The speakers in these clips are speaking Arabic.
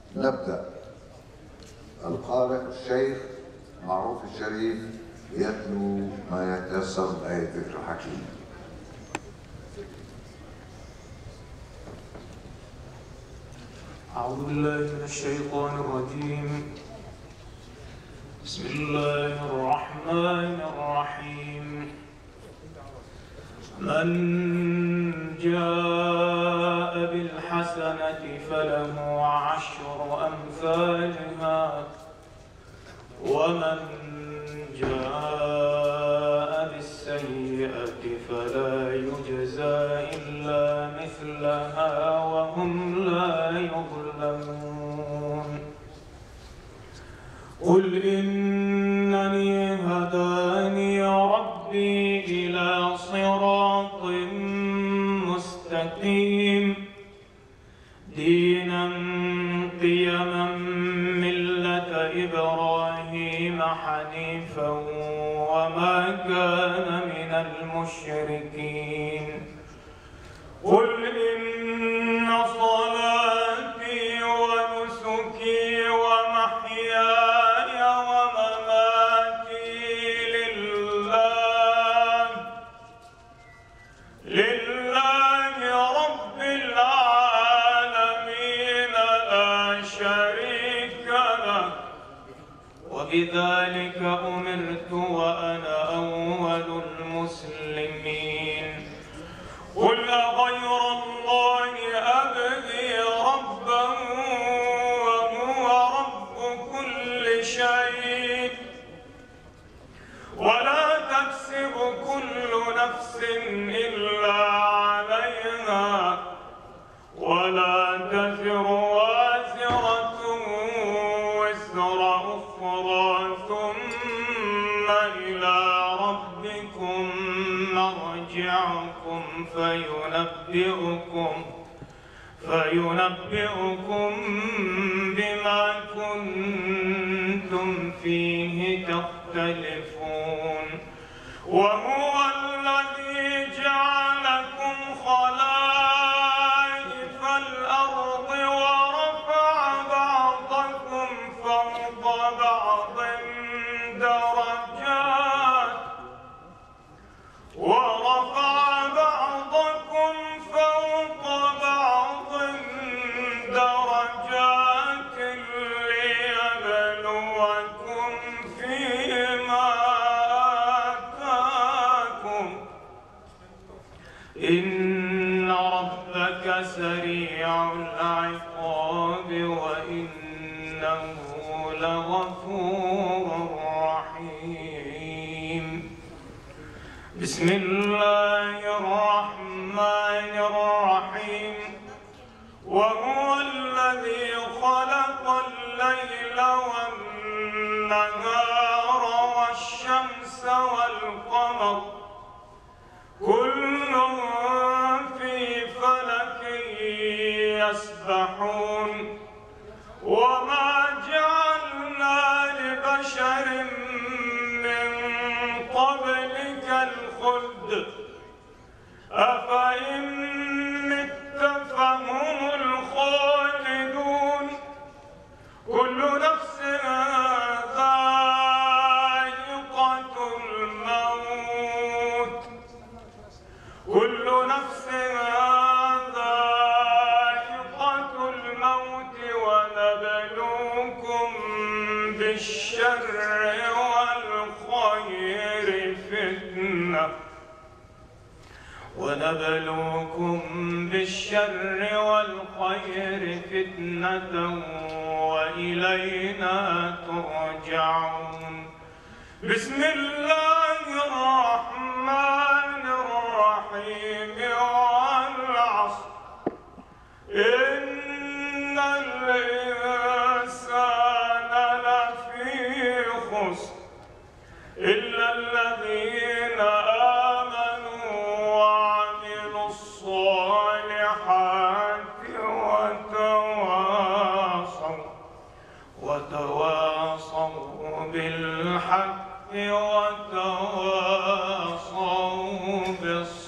نبدأ. القارئ الشيخ معروف الشريف يتلو ما يتيسر من آية ذكر الحكيم. أعوذ بالله من الشيطان الرجيم. بسم الله الرحمن الرحيم. من جاء بالحسنة فله 10 أمثالها ومن جاء بالسيئة فلا يجزى إلا مثلها وهم لا يظلمون. قل إنني هداني ربي إلى صراط مستقيم دينا قيما ملة إبراهيم حنيفا وما كان من المشركين. قل إن صلاتي ونسكي ومحياي ومماتي لله رب العالمين لا شريك له وبذلك أمرت وأنا أول المسلمين. قل أغير الله أبغي ربا وهو رب كل شيء ولا تكسب كل نفس إلا عليها ولا تزر وازرة وزر أخرى ثم إلى ربكم مرجعكم فينبئكم بما كنتم فيه تختلفون. وهو الذي جعلكم خلائف الأرض ورفع بعضكم فوق بعض درجات ليبلوكم فيما آتاكم إن ربك سريع العقاب وإنه لغفور رحيم. بسم الله الرحمن الرحيم. وهو الذي خلق الليل والنهار والشمس والقمر كل في فلك يسبحون. وما جعلنا لبشر من قبلك الخلد أفإن مت فهم الخالدون. كل نفس ذائقة الموت ونبلوكم بالشر والخير فتنة وإلينا ترجعون. بسم الله الرحمن الرحيم. والعصر إن الإنسان لفي خسر إلا الذين آمنوا وعملوا الصالحات وتواصوا بالحق وتواصوا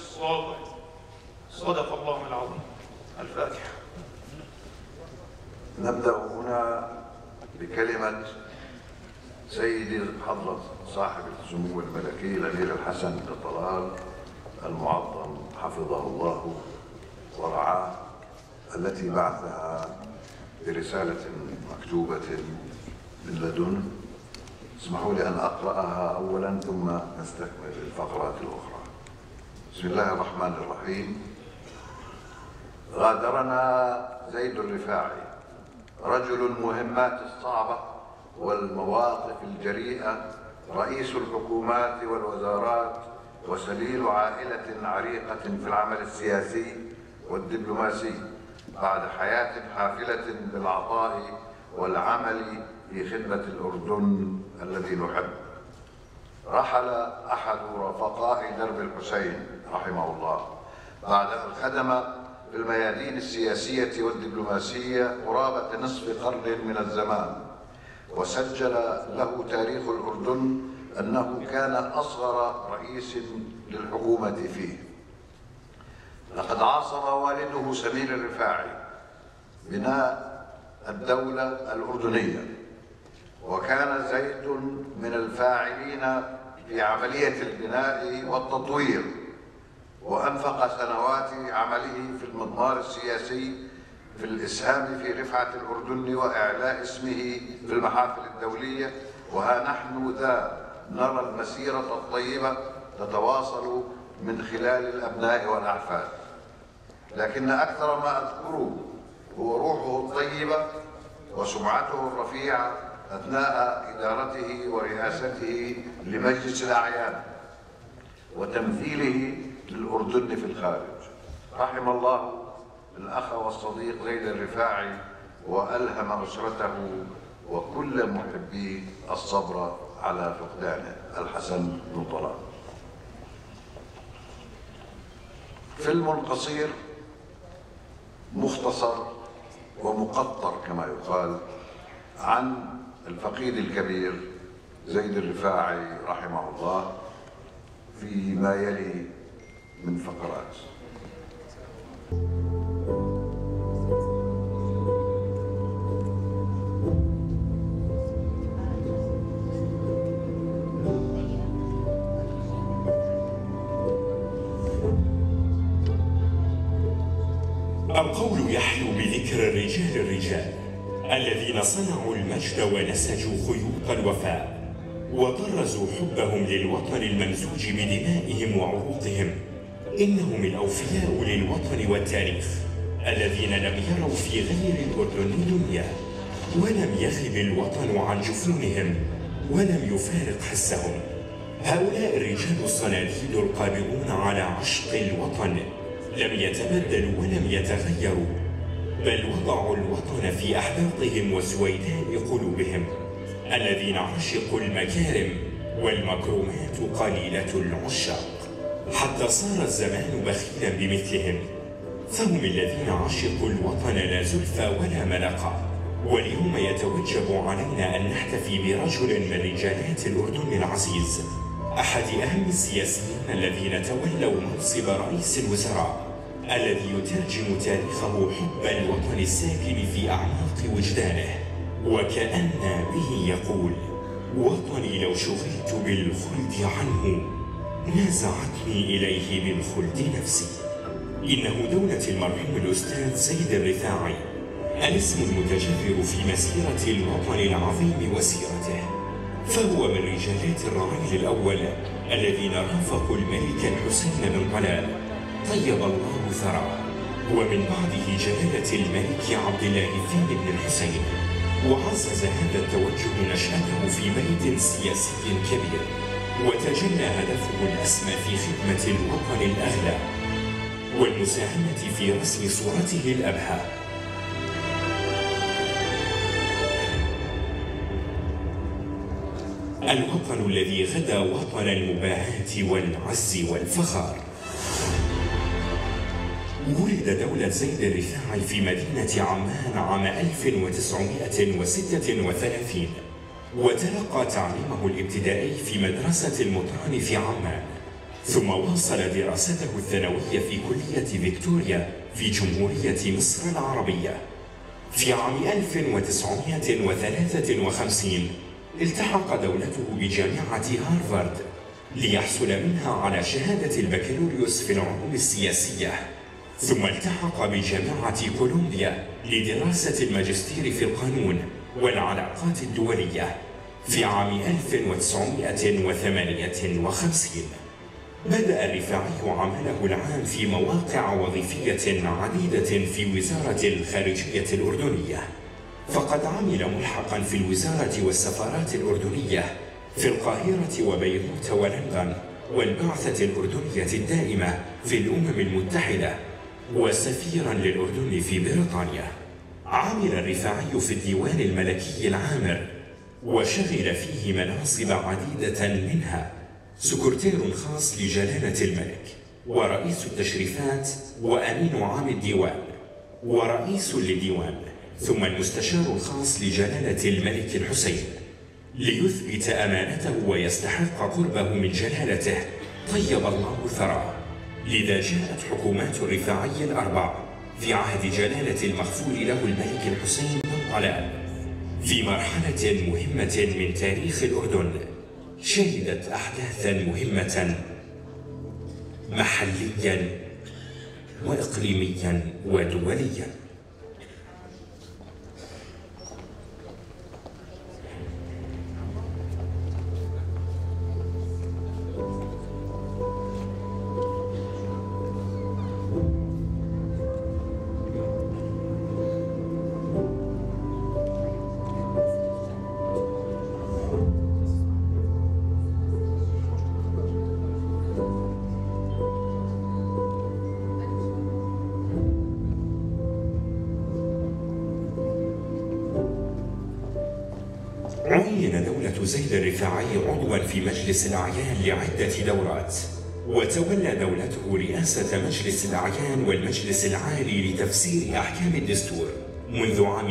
بالصبر. صدق الله العظيم. الفاتحة. نبدأ هنا بكلمة سيدي حضرة صاحب السمو الملكي الأمير الحسن بن طلال المعظم حفظه الله ورعاه، التي بعثها برسالة مكتوبة من لدنه. اسمحوا لي أن أقرأها أولا ثم نستكمل الفقرات الأخرى. بسم الله الرحمن الرحيم. غادرنا زيد الرفاعي، رجل المهمات الصعبة والمواقف الجريئة، رئيس الحكومات والوزارات، وسليل عائلة عريقة في العمل السياسي والدبلوماسي، بعد حياة حافلة بالعطاء والعمل في خدمة الأردن الذي نحب. رحل أحد رفقاء درب الحسين رحمه الله بعد أن خدم في الميادين السياسية والدبلوماسية قرابة نصف قرن من الزمان، وسجل له تاريخ الأردن أنه كان أصغر رئيس للحكومة فيه. لقد عاصر والده سمير الرفاعي بناء الدولة الأردنية، وكان زيد من الفاعلين في عملية البناء والتطوير، وأنفق سنوات عمله في المضمار السياسي في الإسهام في رفعة الأردن وإعلاء اسمه في المحافل الدولية. وها نحن ذا نرى المسيرة الطيبة تتواصل من خلال الأبناء والأحفاد، لكن أكثر ما أذكره هو روحه الطيبة وسمعته الرفيعة أثناء إدارته ورئاسته لمجلس الأعيان وتمثيله للأردن في الخارج. رحم الله الأخ والصديق زيد الرفاعي، وألهم أسرته وكل محبيه الصبر على فقدانه. الحسن بن طلال. فيلم قصير مختصر ومقطر كما يقال عن الفقيد الكبير زيد الرفاعي رحمه الله فيما يلي من فقرات. القول يحلو بذكر الرجال الذين صنعوا المجد ونسجوا خيوط الوفاء وطرزوا حبهم للوطن الممزوج بدمائهم وعروقهم. إنهم الأوفياء للوطن والتاريخ الذين لم يروا في غير الأردن دنيا، ولم يخب الوطن عن جفونهم ولم يفارق حسهم. هؤلاء الرجال الصناديد القابضون على عشق الوطن لم يتبدلوا ولم يتغيروا، بل وضعوا الوطن في أحداقهم وسويداء قلوبهم، الذين عشقوا المكارم والمكرمات قليلة العشاق، حتى صار الزمان بخيلا بمثلهم. فهم الذين عشقوا الوطن لا زلفى ولا ملقى. واليوم يتوجب علينا أن نحتفي برجل من رجالات الأردن العزيز، أحد أهم السياسيين الذين تولوا منصب رئيس الوزراء، الذي يترجم تاريخه حب الوطن الساكن في أعماق وجدانه، وكأن به يقول: وطني لو شغلت بالخلد عنه نازعتني إليه بالخلد نفسي. إنه دولة المرحوم الأستاذ زيد الرفاعي، الاسم المتجذر في مسيرة الوطن العظيم وسيرته، فهو من رجالات الرعيل الأول الذين رافقوا الملك الحسين بن طلال طيب الله ثراه، ومن بعده جلالة الملك عبد الله الثاني بن الحسين، وعزز هذا التوجه نشأته في بيت سياسي كبير، وتجلى هدفه الأسمى في خدمة الوطن الأغلى والمساهمة في رسم صورته الأبهى. الوطن الذي غدا وطن المباهاة والعز والفخار. ولد دولة زيد الرفاعي في مدينة عمان عام 1936، وتلقى تعليمه الابتدائي في مدرسة المطران في عمان، ثم واصل دراسته الثانوية في كلية فيكتوريا في جمهورية مصر العربية. في عام 1953 التحق دولته بجامعة هارفارد ليحصل منها على شهادة البكالوريوس في العلوم السياسية، ثم التحق بجامعة كولومبيا لدراسة الماجستير في القانون والعلاقات الدولية في عام 1958. بدأ الرفاعي عمله العام في مواقع وظيفية عديدة في وزارة الخارجية الأردنية، فقد عمل ملحقا في الوزارة والسفارات الأردنية في القاهرة وبيروت ولندن والبعثة الأردنية الدائمة في الأمم المتحدة، وسفيرا للأردن في بريطانيا. عمل الرفاعي في الديوان الملكي العامر، وشغل فيه مناصب عديدة، منها سكرتير خاص لجلالة الملك، ورئيس التشريفات، وأمين عام الديوان، ورئيس للديوان، ثم المستشار الخاص لجلالة الملك الحسين. ليثبت أمانته ويستحق قربه من جلالته طيب الله ثراه. لذا جاءت حكومات الرفاعي الأربع في عهد جلالة المغفور له الملك الحسين بن طلال في مرحلة مهمة من تاريخ الأردن، شهدت أحداثا مهمة محليا وإقليميا ودوليا. عين دولة زيد الرفاعي عضوا في مجلس الأعيان لعدة دورات، وتولى دولته رئاسة مجلس الأعيان والمجلس العالي لتفسير أحكام الدستور منذ عام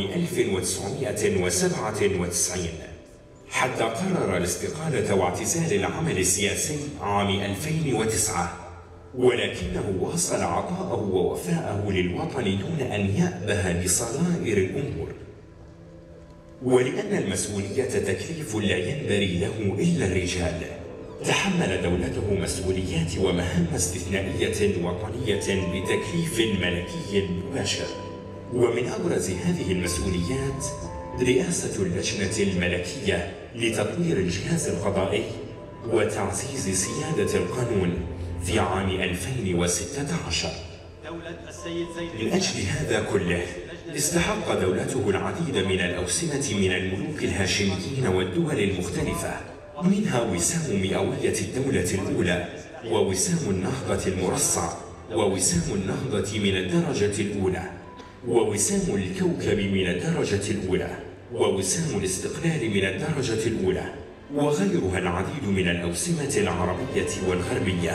1997 حتى قرر الاستقالة واعتزال العمل السياسي عام 2009، ولكنه واصل عطاءه ووفاءه للوطن دون أن يأبه بصغائر الأمور. ولأن المسؤولية تكليف لا ينبغي له إلا الرجال، تحمل دولته مسؤوليات ومهام استثنائية وطنية بتكليف ملكي مباشر. ومن أبرز هذه المسؤوليات رئاسة اللجنة الملكية لتطوير الجهاز القضائي وتعزيز سيادة القانون في عام 2016. من أجل هذا كله استحق دولته العديد من الأوسمة من الملوك الهاشميين والدول المختلفة، منها وسام مئوية الدولة الأولى، ووسام النهضة المرصع، ووسام النهضة من الدرجة الأولى، ووسام الكوكب من الدرجة الأولى، ووسام الاستقلال من الدرجة الأولى، وغيرها العديد من الأوسمة العربية والغربية.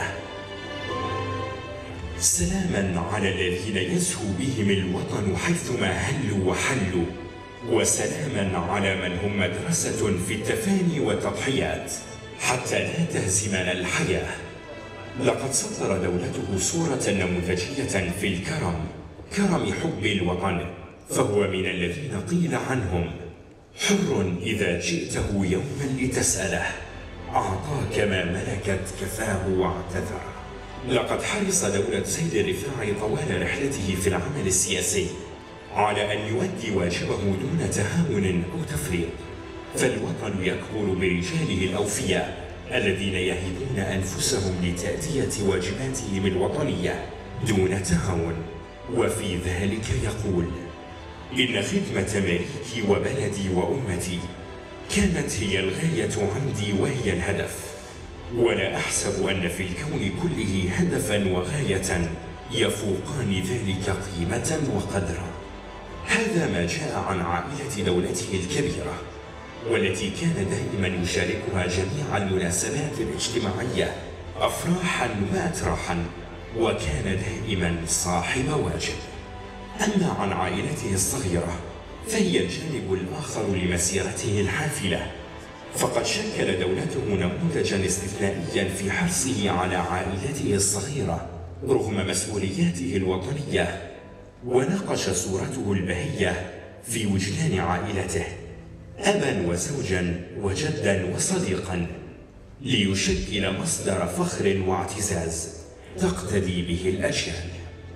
سلاما على الذين يزهو بهم الوطن حيثما هلوا وحلوا، وسلاما على من هم مدرسة في التفاني والتضحيات حتى لا تهزمنا الحياة. لقد سطر دولته صورة نموذجية في الكرم، كرم حب الوطن، فهو من الذين قيل عنهم: حر إذا جئته يوما لتسأله، أعطاك ما ملكت كفاه واعتذر. لقد حرص دولة زيد الرفاعي طوال رحلته في العمل السياسي على أن يؤدي واجبه دون تهاون أو تفريط، فالوطن يكبر برجاله الأوفياء الذين يهبون أنفسهم لتأدية واجباتهم الوطنية دون تهاون. وفي ذلك يقول: إن خدمة ملكي وبلدي وأمتي كانت هي الغاية عندي وهي الهدف، ولا أحسب أن في الكون كله هدفا وغاية يفوقان ذلك قيمة وقدرا. هذا ما جاء عن عائلة دولته الكبيرة، والتي كان دائما يشاركها جميع المناسبات الاجتماعية أفراحا وأتراحا، وكان دائما صاحب واجب. أما عن عائلته الصغيرة فهي الجانب الآخر لمسيرته الحافلة، فقد شكل دولته نموذجا استثنائيا في حرصه على عائلته الصغيرة رغم مسؤولياته الوطنية، ونقش صورته البهية في وجدان عائلته، أبا وزوجا وجدا وصديقا، ليشكل مصدر فخر واعتزاز تقتدي به الأجيال.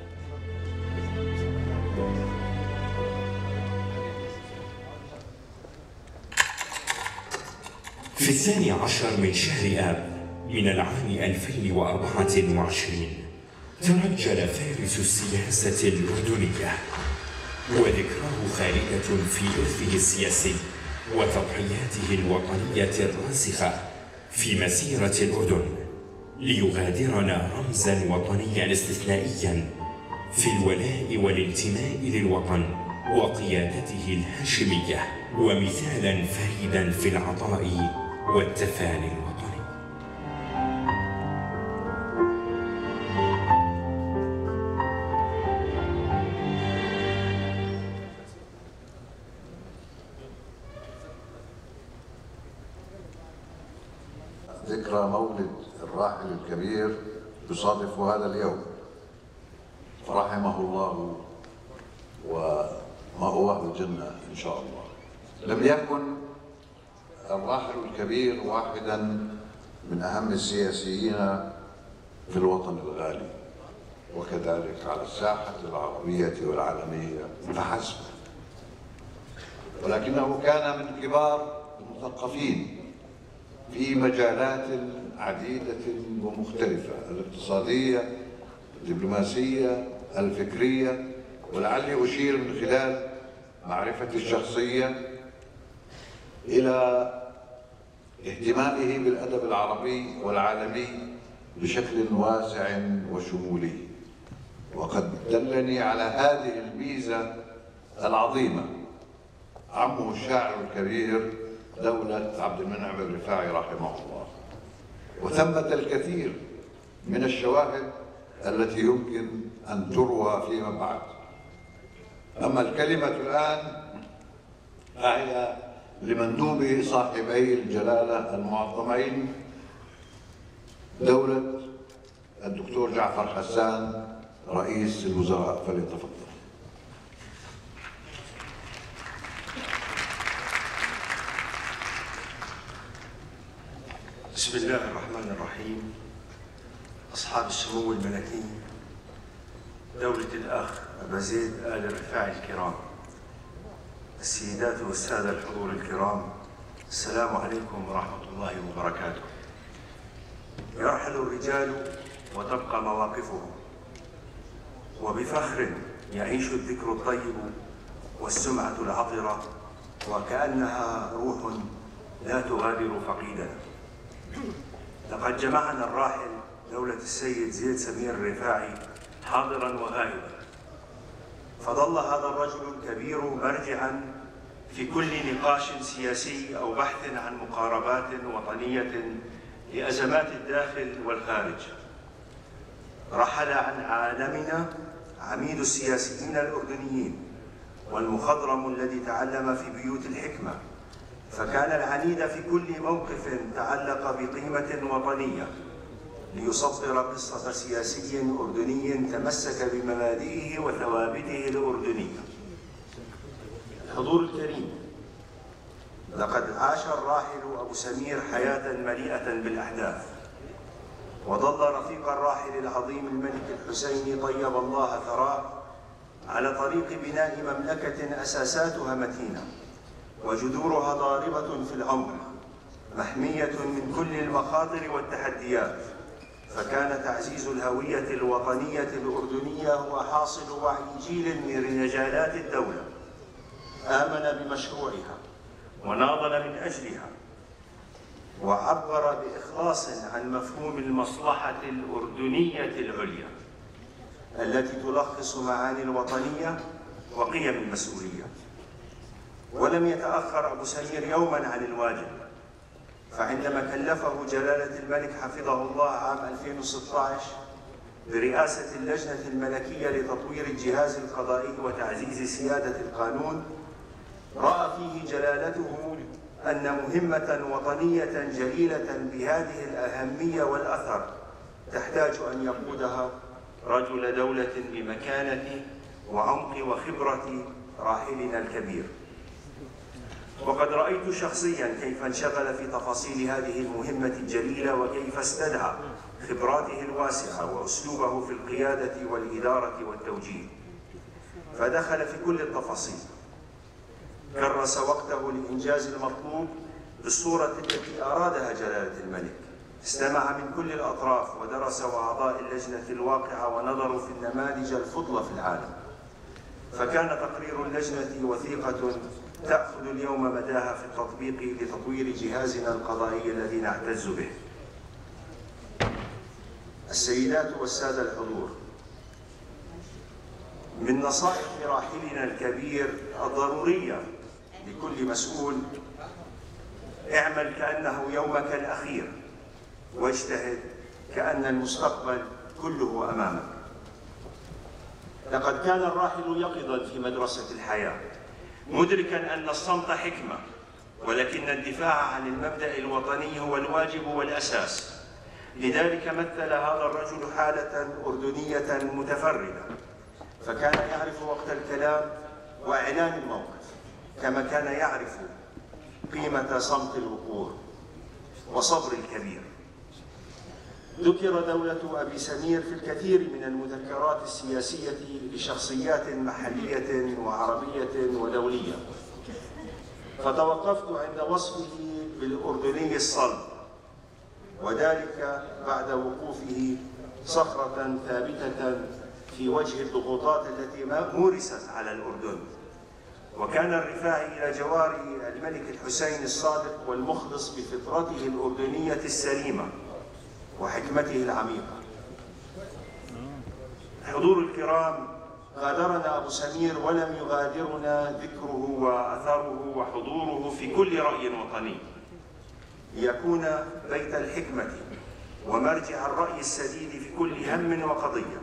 في 12 من شهر آب من العام 2024 ترجل فارس السياسة الأردنية، وذكراه خالدة في إرثه السياسي وتضحياته الوطنية الراسخة في مسيرة الأردن، ليغادرنا رمزاً وطنياً استثنائياً في الولاء والانتماء للوطن وقيادته الهاشمية، ومثالاً فريداً في العطاء والتفاني الوطني. ذكرى مولد الراحل الكبير يصادف هذا اليوم، فرحمه الله ومأواه الجنة إن شاء الله. لم يكن الراحل الكبير واحدا من أهم السياسيين في الوطن الغالي، وكذلك على الساحة العربية والعالمية فحسب، ولكنه كان من كبار المثقفين في مجالات عديدة ومختلفة: الاقتصادية، الدبلوماسية، الفكرية، ولعلي أشير من خلال معرفتي الشخصية إلى اهتمامه بالأدب العربي والعالمي بشكل واسع وشمولي. وقد دلني على هذه الميزة العظيمة عمه الشاعر الكبير دولة عبد المنعم الرفاعي رحمه الله، وثمة الكثير من الشواهد التي يمكن أن تروى فيما بعد. أما الكلمة الآن فهي لمندوب صاحبي الجلالة المعظمين دولة الدكتور جعفر حسان رئيس الوزراء، فليتفضل. بسم الله الرحمن الرحيم. أصحاب السمو الملكي، دولة الأخ أبا زيد آل الرفاعي الكرام، السيدات والسادة الحضور الكرام، السلام عليكم ورحمة الله وبركاته. يرحل الرجال وتبقى مواقفهم، وبفخر يعيش الذكر الطيب والسمعة العطرة، وكأنها روح لا تغادر فقيدنا. لقد جمعنا الراحل دولة السيد زيد سمير الرفاعي حاضرا وغائبا، فظل هذا الرجل الكبير مرجعا في كل نقاش سياسي أو بحث عن مقاربات وطنية لأزمات الداخل والخارج. رحل عن عالمنا عميد السياسيين الأردنيين والمخضرم الذي تعلم في بيوت الحكمة، فكان العنيد في كل موقف تعلق بقيمة وطنية، ليسطر قصة سياسي أردني تمسك بمبادئه وثوابته الأردنية. الحضور الكريم، لقد عاش الراحل أبو سمير حياة مليئة بالأحداث، وظل رفيق الراحل العظيم الملك الحسيني طيب الله ثراه على طريق بناء مملكة أساساتها متينة وجذورها ضاربة في العمق، محمية من كل المخاطر والتحديات. فكان تعزيز الهوية الوطنية الأردنية هو حاصل وعي جيل من رجالات الدولة آمن بمشروعها وناضل من أجلها، وعبر بإخلاص عن مفهوم المصلحة الأردنية العليا التي تلخص معاني الوطنية وقيم المسؤولية. ولم يتأخر أبو سمير يوما عن الواجب، فعندما كلفه جلالة الملك حفظه الله عام 2016 برئاسة اللجنة الملكية لتطوير الجهاز القضائي وتعزيز سيادة القانون، رأى فيه جلالته أن مهمة وطنية جليلة بهذه الأهمية والأثر تحتاج أن يقودها رجل دولة بمكانة وعمق وخبرة راحلنا الكبير. وقد رأيت شخصيا كيف انشغل في تفاصيل هذه المهمة الجليلة، وكيف استدعى خبراته الواسعة وأسلوبه في القيادة والإدارة والتوجيه، فدخل في كل التفاصيل، كرس وقته لإنجاز المطلوب بالصورة التي أرادها جلالة الملك، استمع من كل الأطراف ودرس أعضاء اللجنة الواقعة ونظروا في النماذج الفضلى في العالم، فكان تقرير اللجنة وثيقة تأخذ اليوم مداها في التطبيق لتطوير جهازنا القضائي الذي نعتز به. السيدات والسادة الحضور، من نصائح راحلنا الكبير الضرورية لكل مسؤول: اعمل كأنه يومك الأخير، واجتهد كأن المستقبل كله أمامك. لقد كان الراحل يقظا في مدرسة الحياة، مدركا أن الصمت حكمة، ولكن الدفاع عن المبدأ الوطني هو الواجب والأساس. لذلك مثل هذا الرجل حالة أردنية متفردة، فكان يعرف وقت الكلام وإعلان الموقف، كما كان يعرف قيمة صمت الوقور وصبر الكبير. ذكر دولة أبي سمير في الكثير من المذكرات السياسية لشخصيات محلية وعربية ودولية، فتوقفت عند وصفه بالأردني الصلب، وذلك بعد وقوفه صخرة ثابتة في وجه الضغوطات التي مورست على الأردن. وكان الرفاعي إلى جوار الملك الحسين الصادق والمخلص بفطرته الأردنية السليمة وحكمته العميقة. حضور الكرام، غادرنا أبو سمير ولم يغادرنا ذكره وأثره وحضوره في كل رأي وطني، ليكون بيت الحكمة ومرجع الرأي السديد في كل هم وقضية.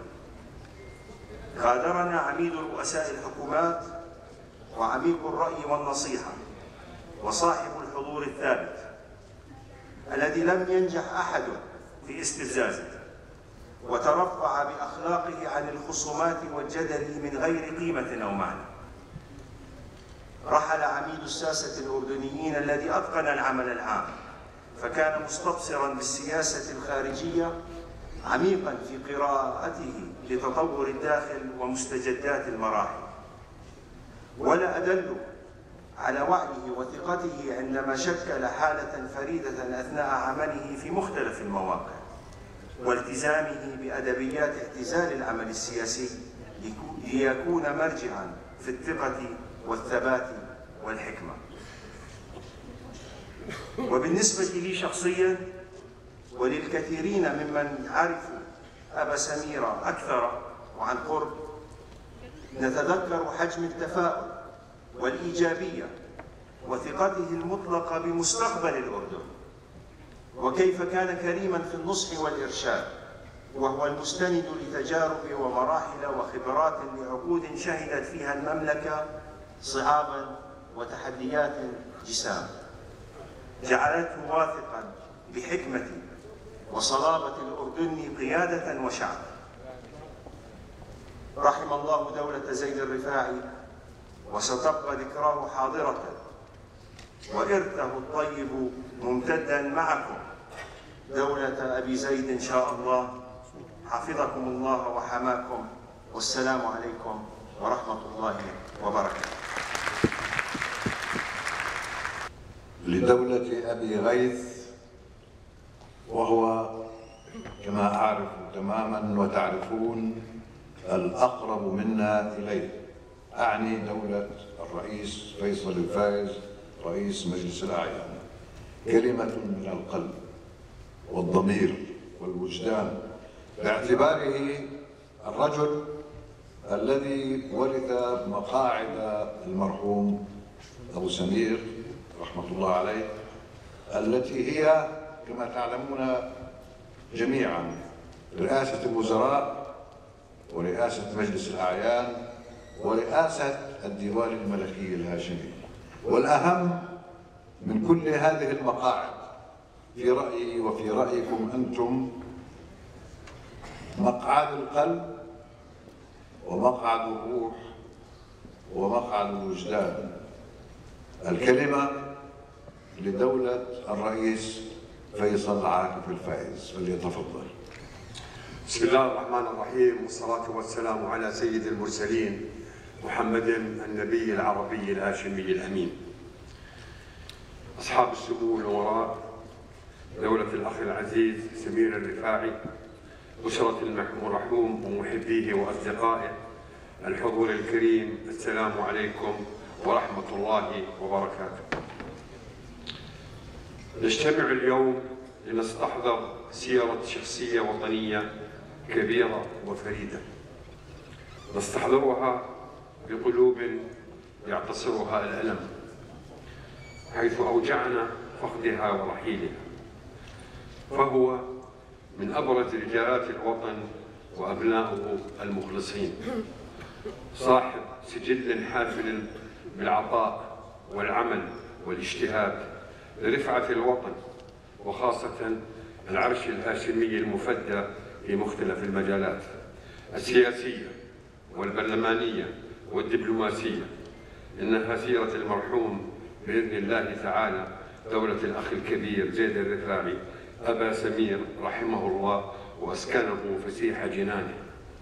غادرنا عميد رؤساء الحكومات وعميق الرأي والنصيحة وصاحب الحضور الثابت الذي لم ينجح أحد في استفزازه، وترفع بأخلاقه عن الخصومات والجدل من غير قيمة أو معنى. رحل عميد الساسة الأردنيين الذي أتقن العمل العام، فكان مستبصرا بالسياسة الخارجية، عميقا في قراءته لتطور الداخل ومستجدات المراحل. ولا أدل على وعيه وثقته عندما شكل حالة فريدة أثناء عمله في مختلف المواقع، والتزامه بأدبيات اعتزال العمل السياسي ليكون مرجعا في الثقة والثبات والحكمة. وبالنسبة لي شخصيا وللكثيرين ممن عرفوا أبا سمير أكثر وعن قرب، نتذكر حجم التفاؤل والإيجابية وثقته المطلقة بمستقبل الأردن، وكيف كان كريما في النصح والإرشاد، وهو المستند لتجارب ومراحل وخبرات لعقود شهدت فيها المملكة صعابا وتحديات جسام، جعلته واثقا بحكمة وصلابة الأردن قيادة وشعبا. رحم الله دولة زيد الرفاعي، وستبقى ذكراه حاضرة وإرثه الطيب ممتدا معكم دولة أبي زيد إن شاء الله. حفظكم الله وحماكم، والسلام عليكم ورحمة الله وبركاته. لدولة أبي غيث، وهو كما أعرف تماما وتعرفون الأقرب منا إليه، أعني دولة الرئيس فيصل الفايز رئيس مجلس الأعيان، كلمة من القلب والضمير والوجدان، باعتباره الرجل الذي ورث مقاعد المرحوم أبو سمير رحمة الله عليه، التي هي كما تعلمون جميعا رئاسة الوزراء ورئاسة مجلس الأعيان ورئاسة الديوان الملكي الهاشمي. والأهم من كل هذه المقاعد في رأيي وفي رأيكم أنتم مقعد القلب ومقعد الروح ومقعد الوجدان. الكلمة لدولة الرئيس فيصل عاكف الفائز، فليتفضل. بسم الله الرحمن الرحيم، والصلاة والسلام على سيد المرسلين محمد النبي العربي الهاشمي الأمين. أصحاب السمو الأمراء، دولة الأخ العزيز سمير الرفاعي، أسرة المرحوم ومحبيه وأصدقائه، الحضور الكريم، السلام عليكم ورحمة الله وبركاته. نجتمع اليوم لنستحضر سيرة شخصية وطنية كبيرة وفريدة، نستحضرها بقلوب يعتصرها الألم، حيث أوجعنا فقدها ورحيلها. فهو من أبرز رجالات الوطن وأبنائه المخلصين، صاحب سجل حافل بالعطاء والعمل والاجتهاد لرفعة الوطن، وخاصة العرش الهاشمي المفدى في مختلف المجالات السياسية والبرلمانية والدبلوماسية. إنها سيرة المرحوم بإذن الله تعالى دولة الأخ الكبير زيد الرفاعي أبا سمير رحمه الله وأسكنه فسيح جنانه.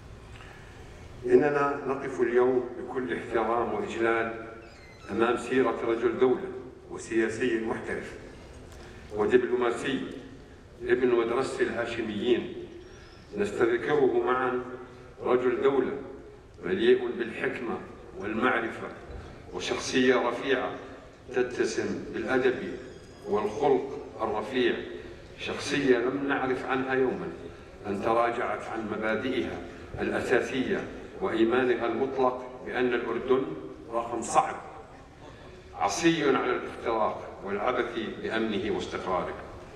إننا نقف اليوم بكل احترام وإجلال أمام سيرة رجل دولة وسياسي محترف ودبلوماسي ابن مدرسة الهاشميين. نستذكره معا رجل دولة مليء بالحكمة والمعرفة، وشخصية رفيعة تتسم بالأدب والخلق الرفيع، شخصية لم نعرف عنها يوما أن تراجعت عن مبادئها الأساسية وإيمانها المطلق بأن الأردن رقم صعب عصي على الاختراق والعبث بأمنه واستقراره.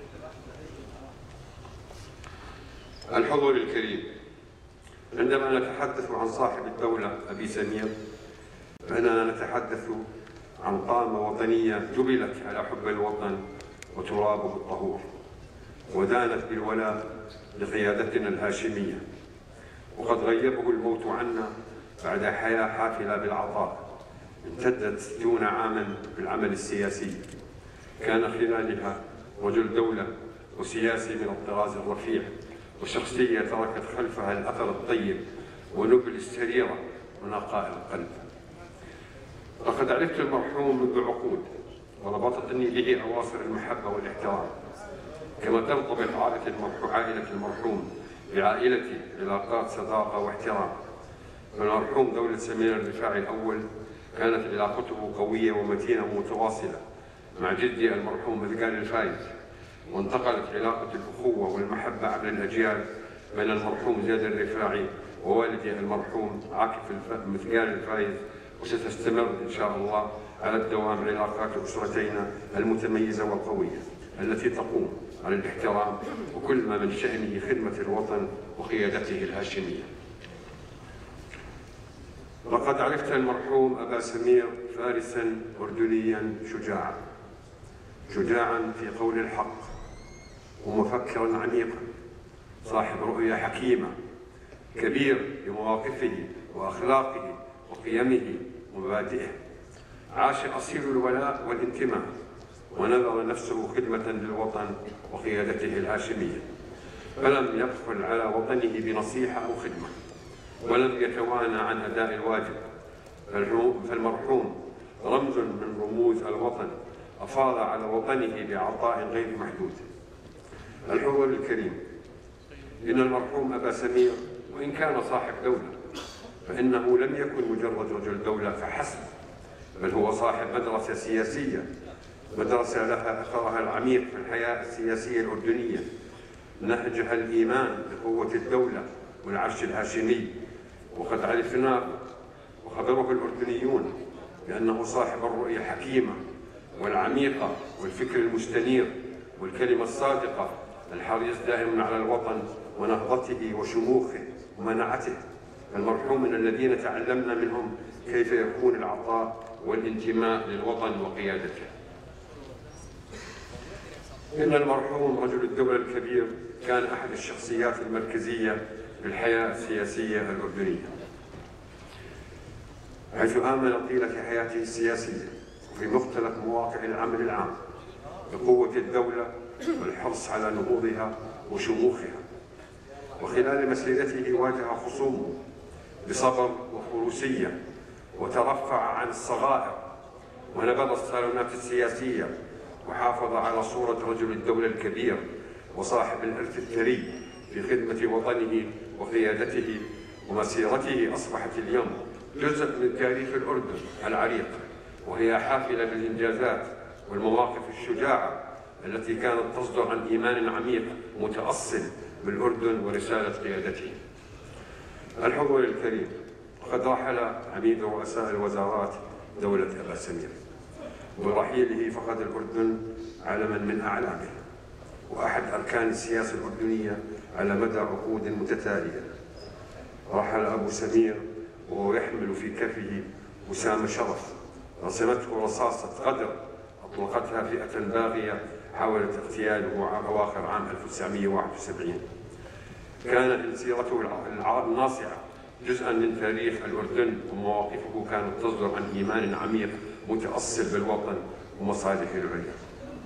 الحضور الكريم، عندما نتحدث عن صاحب الدولة أبي سمير فإننا نتحدث عن قامة وطنية جبلت على حب الوطن وترابه الطهور، ودانت بالولاء لقيادتنا الهاشمية، وقد غيبه الموت عنا بعد حياة حافلة بالعطاء امتدت 60 عاما بالعمل السياسي، كان خلالها رجل دولة وسياسي من الطراز الرفيع، وشخصية تركت خلفها الأثر الطيب ونبل السريرة ونقاء القلب. لقد عرفت المرحوم منذ عقود، وربطتني به أواصر المحبة والاحترام، كما ترتبط عائلة المرحوم بعائلتي علاقات صداقة واحترام. فالمرحوم دولة سمير الرفاعي الأول كانت علاقته قوية ومتينة ومتواصلة مع جدي المرحوم مثقال الفايز، وانتقلت علاقة الأخوة والمحبة عبر الأجيال بين المرحوم زيد الرفاعي ووالدي المرحوم عاكف مثقال الفايز، وستستمر إن شاء الله على الدوام علاقات أسرتينا المتميزة والقوية التي تقوم على الاحترام وكل ما من شأنه خدمة الوطن وقيادته الهاشمية. لقد عرفت المرحوم أبا سمير فارسا أردنيا شجاعا في قول الحق، ومفكرا عميقا، صاحب رؤية حكيمة، كبير بمواقفه وأخلاقه وقيمه ومبادئه، عاش أصيل الولاء والانتماء، ونذر نفسه خدمة للوطن وقيادته الهاشمية، فلم يبخل على وطنه بنصيحة أو خدمة، ولم يتوانى عن أداء الواجب. فالمرحوم رمز من رموز الوطن، أفاض على وطنه بعطاء غير محدود. الحضور الكريم، إن المرحوم أبا سمير وإن كان صاحب دولة فإنه لم يكن مجرد رجل دولة فحسب، بل هو صاحب مدرسة سياسية، مدرسة لها أثرها العميق في الحياة السياسية الأردنية، نهجها الإيمان بقوة الدولة والعرش الهاشمي. وقد عرفناه وخبره الأردنيون بأنه صاحب الرؤية الحكيمة والعميقة والفكر المستنير والكلمة الصادقة، الحريص دائما على الوطن ونهضته وشموخه ومنعته. المرحوم من الذين تعلمنا منهم كيف يكون العطاء والانتماء للوطن وقيادته. إن المرحوم رجل الدولة الكبير كان أحد الشخصيات المركزية في الحياة السياسية الأردنية. حيث آمن طيلة حياته السياسية وفي مختلف مواقع العمل العام بقوة الدولة والحرص على نهوضها وشموخها. وخلال مسيرته واجه خصومه بصبر وفروسية، وترفع عن الصغائر ونبذ الصالونات السياسية، وحافظ على صورة رجل الدولة الكبير وصاحب الإرث الثري في خدمة وطنه وقيادته. ومسيرته أصبحت اليوم جزء من تاريخ الأردن العريق، وهي حافلة بالإنجازات والمواقف الشجاعة التي كانت تصدر عن إيمان عميق متأصل بالأردن ورسالة قيادته. الحضور الكريم، قد رحل عميد رؤساء الوزارات دولة أبا سمير، وبرحيله فقد الأردن علما من أعلامه وأحد أركان السياسة الأردنية على مدى عقود متتالية. رحل أبو سمير وهو يحمل في كفه وسام شرف رسمته رصاصة قدر أطلقتها فئة باغية حاولت اغتياله أواخر عام 1971. كانت سيرته الناصعة جزءا من تاريخ الأردن، ومواقفه كانت تصدر عن إيمان عميق متأصل بالوطن ومصالحه العليا.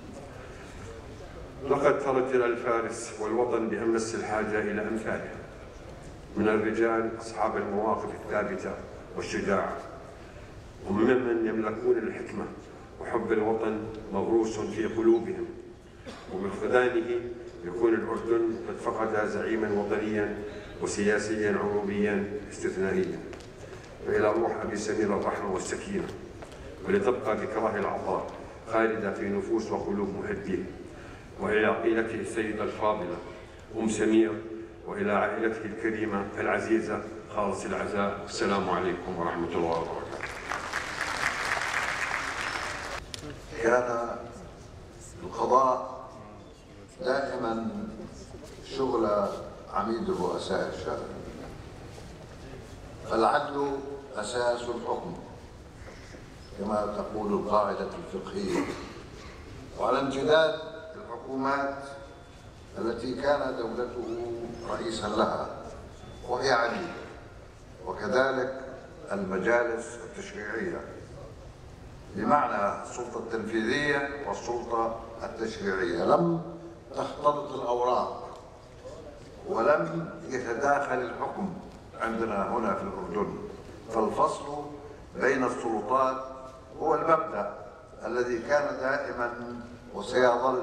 لقد ترتل الفارس والوطن بأمس الحاجة إلى أمثاله من الرجال أصحاب المواقف الثابتة والشجاعة، وممن يملكون الحكمة وحب الوطن مغروس في قلوبهم. وبفقدانه يكون الأردن قد فقد زعيما وطنيا وسياسيا عروبيا استثنائيا. فإلى روح أبي سمير الرحمة والسكينة، ولتبقى ذكراه العطاء خالدة في نفوس وقلوب محبيه. وإلى عائلته السيدة الفاضلة أم سمير، وإلى عائلته الكريمة العزيزة خالص العزاء، السلام عليكم ورحمة الله وبركاته. كان القضاء دائما شغل عميد الرؤساء الشرعي، فالعدل أساس الحكم كما تقول القاعدة الفقهية، وعلى امتداد الحكومات التي كان دولته رئيسا لها وهي عديدة، وكذلك المجالس التشريعية بمعنى السلطة التنفيذية والسلطة التشريعية. لم تختلط الأوراق ولم يتداخل الحكم عندنا هنا في الأردن، فالفصل بين السلطات هو المبدأ الذي كان دائما وسيظل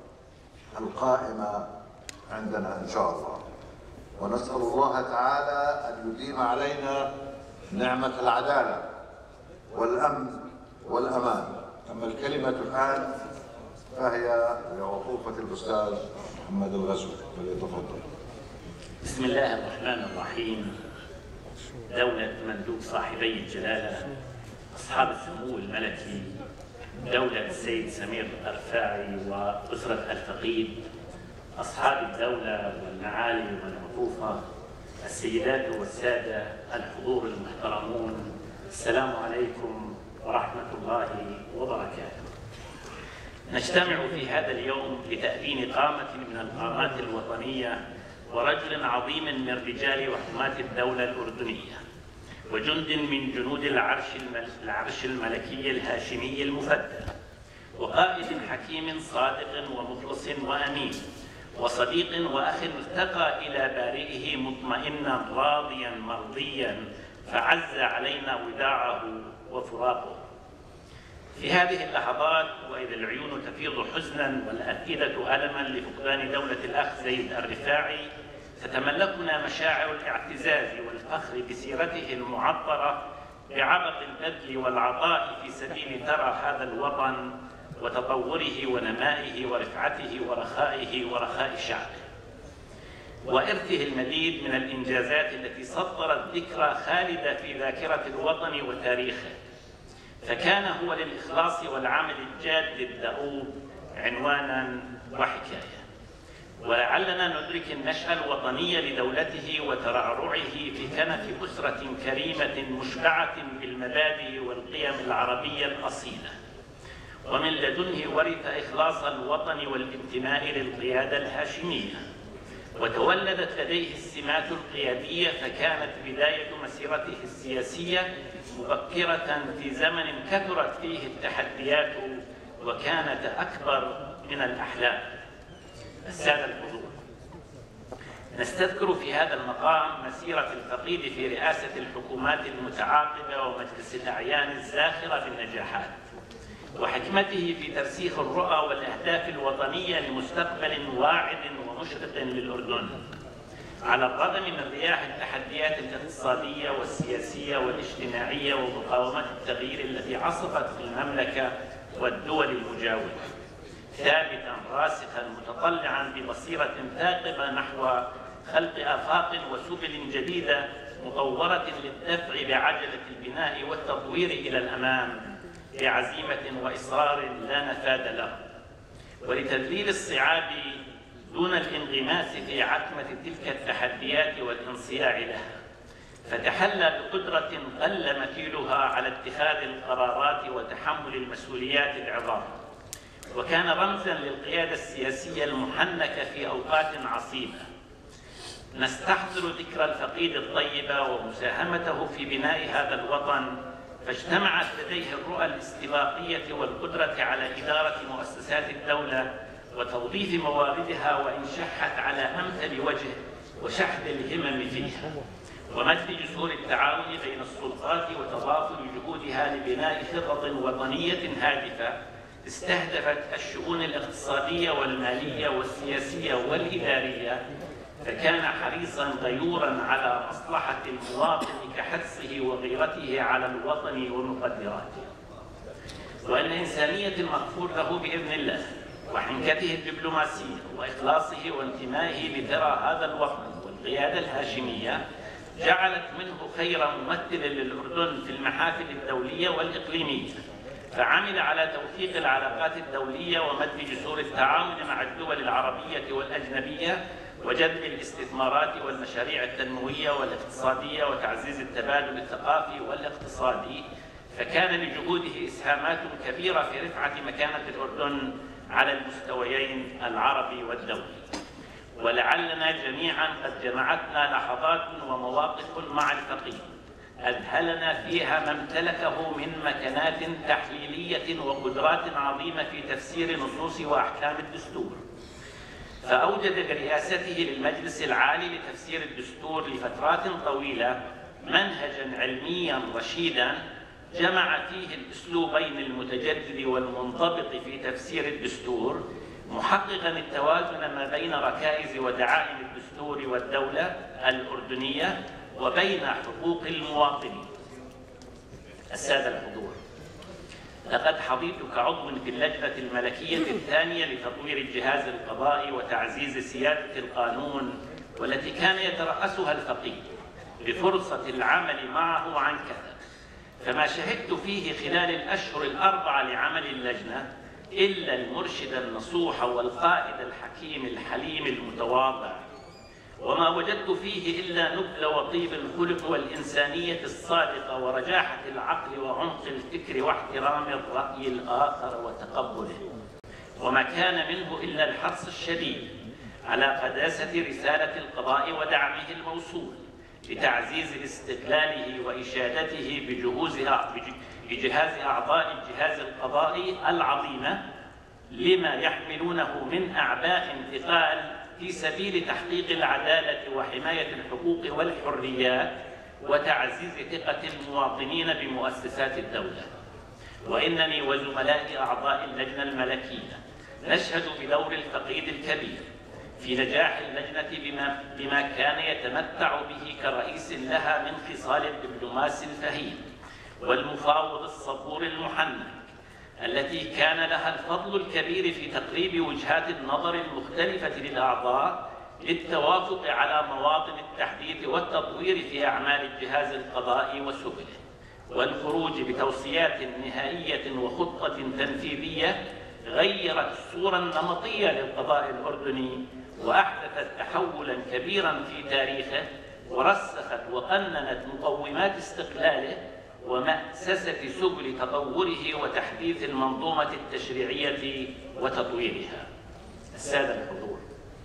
القائمة عندنا إن شاء الله. ونسأل الله تعالى أن يديم علينا نعمة العدالة والأمن والأمان. أما الكلمة الآن فهي لعطوفة الأستاذ محمد الغزوي، فليتفضل. بسم الله الرحمن الرحيم. دولة مندوب صاحبي الجلالة أصحاب السمو الملكي، دولة السيد سمير الرفاعي وأسرة الفقيد، أصحاب الدولة والمعالي والعطوفة، السيدات والسادة الحضور المحترمون، السلام عليكم ورحمة الله وبركاته. نجتمع في هذا اليوم لتأبين قامة من القامات الوطنية ورجل عظيم من رجال وحماة الدولة الأردنية، وجند من جنود العرش الملكي الهاشمي المفدى، وقائد حكيم صادق ومخلص وأمين، وصديق وأخ ارتقى إلى بارئه مطمئنا راضيا مرضيا، فعز علينا وداعه وفراقه. في هذه اللحظات وإذا العيون تفيض حزنا والأفئدة ألما لفقدان دولة الأخ زيد الرفاعي، تتملكنا مشاعر الاعتزاز والفخر بسيرته المعطرة بعبق البذل والعطاء في سبيل ترى هذا الوطن وتطوره ونمائه ورفعته ورخائه ورخاء شعبه، وإرثه المديد من الإنجازات التي سطرت ذكرى خالدة في ذاكرة الوطن وتاريخه. فكان هو للإخلاص والعمل الجاد الدؤوب عنوانا وحكاية. ولعلنا ندرك النشأة الوطنية لدولته وترعرعه في كنف أسرة كريمة مشبعة بالمبادئ والقيم العربية الأصيلة، ومن لدنه ورث إخلاص الوطن والانتماء للقيادة الهاشمية، وتولدت لديه السمات القيادية، فكانت بداية مسيرته السياسية مبكرة في زمن كثرت فيه التحديات وكانت أكبر من الأحلام. السادة الحضور، نستذكر في هذا المقام مسيرة الفقيد في رئاسة الحكومات المتعاقبة ومجلس الأعيان الزاخرة بالنجاحات، وحكمته في ترسيخ الرؤى والأهداف الوطنية لمستقبل واعد ومشرق للأردن، على الرغم من رياح التحديات الاقتصادية والسياسية والاجتماعية ومقاومة التغيير التي عصفت في المملكة والدول المجاورة، ثابتا راسخا متطلعا ببصيرة ثاقبة نحو خلق آفاق وسبل جديدة مطورة للدفع بعجلة البناء والتطوير إلى الأمام بعزيمة وإصرار لا نفاد له، ولتذليل الصعاب دون الانغماس في عتمة تلك التحديات والانصياع لها، فتحلى بقدرة قل مثيلها على اتخاذ القرارات وتحمل المسؤوليات العظام، وكان رمزا للقيادة السياسية المحنكة في أوقات عصيبة. نستحضر ذكرى الفقيد الطيبة ومساهمته في بناء هذا الوطن، فاجتمعت لديه الرؤى الاستباقية والقدرة على إدارة مؤسسات الدولة وتوظيف مواردها، وإن شحت على أمثل وجه وشحذ الهمم فيها، ومد جسور التعاون بين السلطات وتضافر جهودها لبناء خطط وطنية هادفة استهدفت الشؤون الاقتصادية والمالية والسياسية والإدارية، فكان حريصا غيورا على مصلحة المواطن كحرصه وغيرته على الوطن ومقدراته، وأن إنسانية المغفور له بإذن الله وحنكته الدبلوماسية وإخلاصه وانتمائه لثرى هذا الوطن والقيادة الهاشمية جعلت منه خير ممثل للأردن في المحافل الدولية والإقليمية، فعمل على توثيق العلاقات الدولية ومد جسور التعاون مع الدول العربية والأجنبية وجذب الاستثمارات والمشاريع التنموية والاقتصادية وتعزيز التبادل الثقافي والاقتصادي، فكان لجهوده إسهامات كبيرة في رفعة مكانة الأردن على المستويين العربي والدولي. ولعلنا جميعا قد جمعتنا لحظات ومواقف مع الفقيه أذهلنا فيها ما امتلكه من مكانات تحليلية وقدرات عظيمة في تفسير نصوص وأحكام الدستور، فأوجد برئاسته للمجلس العالي لتفسير الدستور لفترات طويلة منهجا علميا رشيدا جمع فيه الأسلوبين المتجدد والمنضبط في تفسير الدستور، محققا التوازن ما بين ركائز ودعائم الدستور والدولة الأردنية وبين حقوق المواطنين. السادة الحضور، لقد حظيت كعضو في اللجنة الملكية الثانية لتطوير الجهاز القضائي وتعزيز سيادة القانون، والتي كان يترأسها الفقيه، بفرصة العمل معه عن كثب، فما شهدت فيه خلال الأشهر الأربعة لعمل اللجنة إلا المرشد النصوح والقائد الحكيم الحليم المتواضع، وما وجدت فيه إلا نبل وطيب الخلق والإنسانية الصادقة ورجاحة العقل وعمق الفكر واحترام الرأي الآخر وتقبله، وما كان منه إلا الحرص الشديد على قداسة رسالة القضاء ودعمه الموصول لتعزيز استقلاله وإشادته بجهاز أعضاء الجهاز القضائي العظيمة لما يحملونه من أعباء ثقال في سبيل تحقيق العدالة وحماية الحقوق والحريات وتعزيز ثقة المواطنين بمؤسسات الدولة. وإنني وزملائي أعضاء اللجنة الملكية نشهد بدور الفقيد الكبير في نجاح اللجنة بما كان يتمتع به كرئيس لها من خصال الدبلوماس الفهيم والمفاوض الصبور المحنك، التي كان لها الفضل الكبير في تقريب وجهات النظر المختلفة للأعضاء للتوافق على مواطن التحديث والتطوير في أعمال الجهاز القضائي وسبله، والخروج بتوصيات نهائية وخطة تنفيذية غيرت الصورة النمطية للقضاء الأردني وأحدثت تحولا كبيرا في تاريخه، ورسخت وقننت مقومات استقلاله ومأسسة سبل تطوره وتحديث المنظومة التشريعية وتطويرها. السادة الحضور،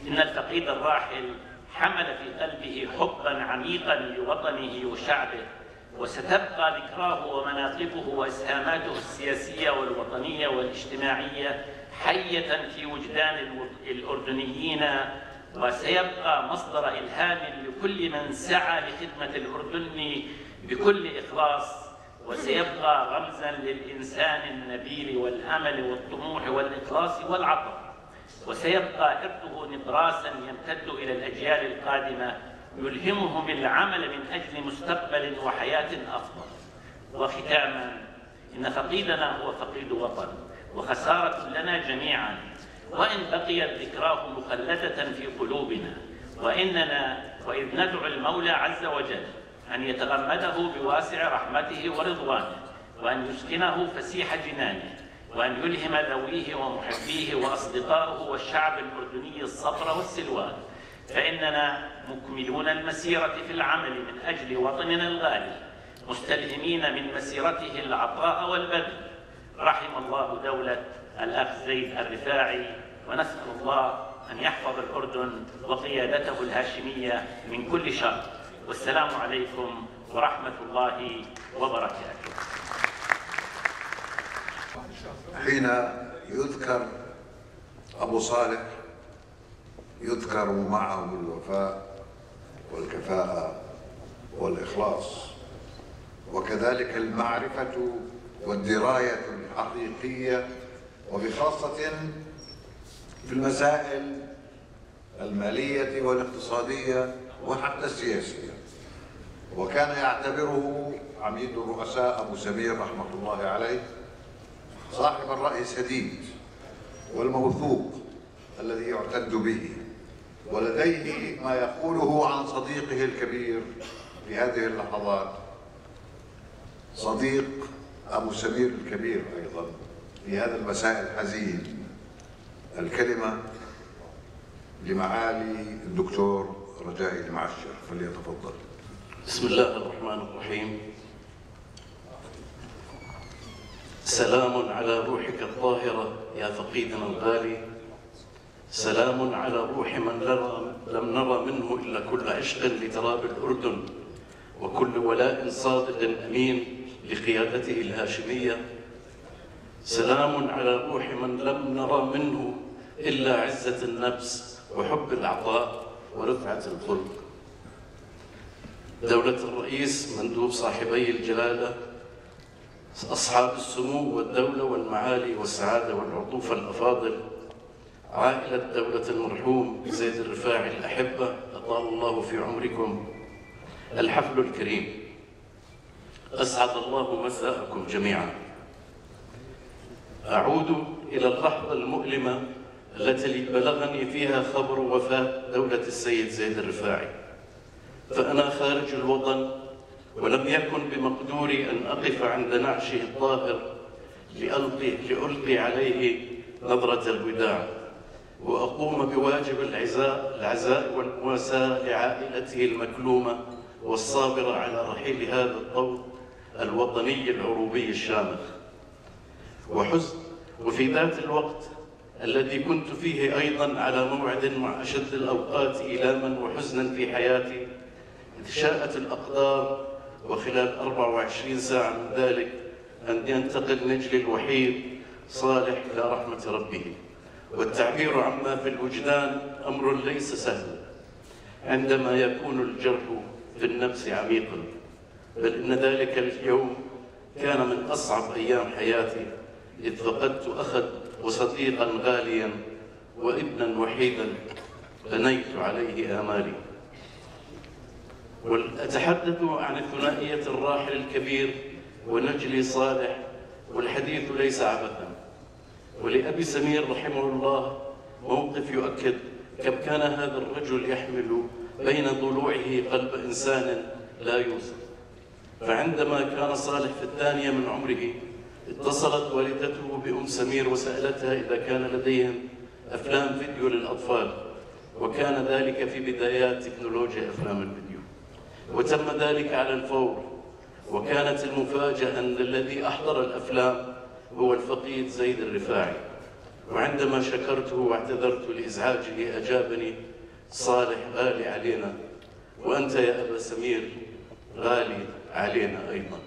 إن الفقيد الراحل حمل في قلبه حبا عميقا لوطنه وشعبه، وستبقى ذكراه ومناقبه وإسهاماته السياسية والوطنية والاجتماعية حية في وجدان الأردنيين، وسيبقى مصدر إلهام لكل من سعى لخدمة الأردن بكل إخلاص، وسيبقى رمزا للإنسان النبيل والأمل والطموح والإخلاص والعطاء، وسيبقى إرثه نبراسا يمتد إلى الأجيال القادمة يلهمهم العمل من أجل مستقبل وحياة أفضل. وختاما، إن فقيدنا هو فقيد وطن وخسارة لنا جميعا، وإن بقيت ذكراه مخلدة في قلوبنا، وإذ ندعو المولى عز وجل أن يتغمده بواسع رحمته ورضوانه، وأن يسكنه فسيح جنانه، وأن يلهم ذويه ومحبيه وأصدقائه والشعب الأردني الصبر والسلوان، فإننا مكملون المسيرة في العمل من أجل وطننا الغالي، مستلهمين من مسيرته العطاء والبذل. رحم الله دولة الأخ زيد الرفاعي، ونسأل الله أن يحفظ الأردن وقيادته الهاشمية من كل شر. والسلام عليكم ورحمة الله وبركاته. حين يذكر أبو صالح يذكر معه الوفاء والكفاءة والإخلاص، وكذلك المعرفة والدراية الحقيقية، وبخاصة في المسائل المالية والاقتصادية وحتى السياسية. وكان يعتبره عميد الرؤساء أبو سمير رحمة الله عليه صاحب الرأي السديد والموثوق الذي يعتد به، ولديه ما يقوله عن صديقه الكبير في هذه اللحظات، صديق أبو سمير الكبير أيضا في هذا المساء الحزين. الكلمة لمعالي الدكتور رجاء المعشر، فليتفضل. بسم الله الرحمن الرحيم. سلام على روحك الطاهرة يا فقيدنا الغالي، سلام على روح من لم نرى منه إلا كل عشق لتراب الأردن، وكل ولاء صادق أمين لقيادته الهاشمية. سلام على روح من لم نرى منه إلا عزة النفس وحب العطاء ورفعة الخلق. دولة الرئيس، مندوب صاحبي الجلالة، أصحاب السمو والدولة والمعالي والسعادة والعطوفة الأفاضل، عائلة دولة المرحوم زيد الرفاعي الأحبة، أطال الله في عمركم، الحفل الكريم، أسعد الله مساءكم جميعا. أعود إلى اللحظة المؤلمة التي بلغني فيها خبر وفاة دولة السيد زيد الرفاعي، فأنا خارج الوطن، ولم يكن بمقدوري أن أقف عند نعشه الطاهر لألقي عليه نظرة الوداع، وأقوم بواجب العزاء والمواساة لعائلته المكلومة والصابرة على رحيل هذا الطول الوطني العروبي الشامخ. وفي ذات الوقت الذي كنت فيه أيضا على موعد مع أشد الأوقات إيلاما وحزنا في حياتي، إذ شاءت الأقدار وخلال 24 ساعة من ذلك أن ينتقل نجلي الوحيد صالح إلى رحمة ربه. والتعبير عما في الوجدان أمر ليس سهل عندما يكون الجرح في النفس عميقا، بل إن ذلك اليوم كان من أصعب أيام حياتي، إذ فقدت أخا وصديقا غاليا وابنا وحيدا بنيت عليه آمالي. وأتحدث عن الثنائية الراحل الكبير ونجلي صالح، والحديث ليس عبثا. ولأبي سمير رحمه الله موقف يؤكد كم كان هذا الرجل يحمل بين ضلوعه قلب إنسان لا يوصف. فعندما كان صالح في 2 من عمره، اتصلت والدته بأم سمير وسألتها إذا كان لديهم أفلام فيديو للأطفال، وكان ذلك في بدايات تكنولوجيا أفلام الفيديو، وتم ذلك على الفور. وكانت المفاجأة أن الذي أحضر الأفلام هو الفقيد زيد الرفاعي. وعندما شكرته واعتذرت لإزعاجه أجابني: صالح غالي علينا، وأنت يا أبا سمير غالي علينا أيضا.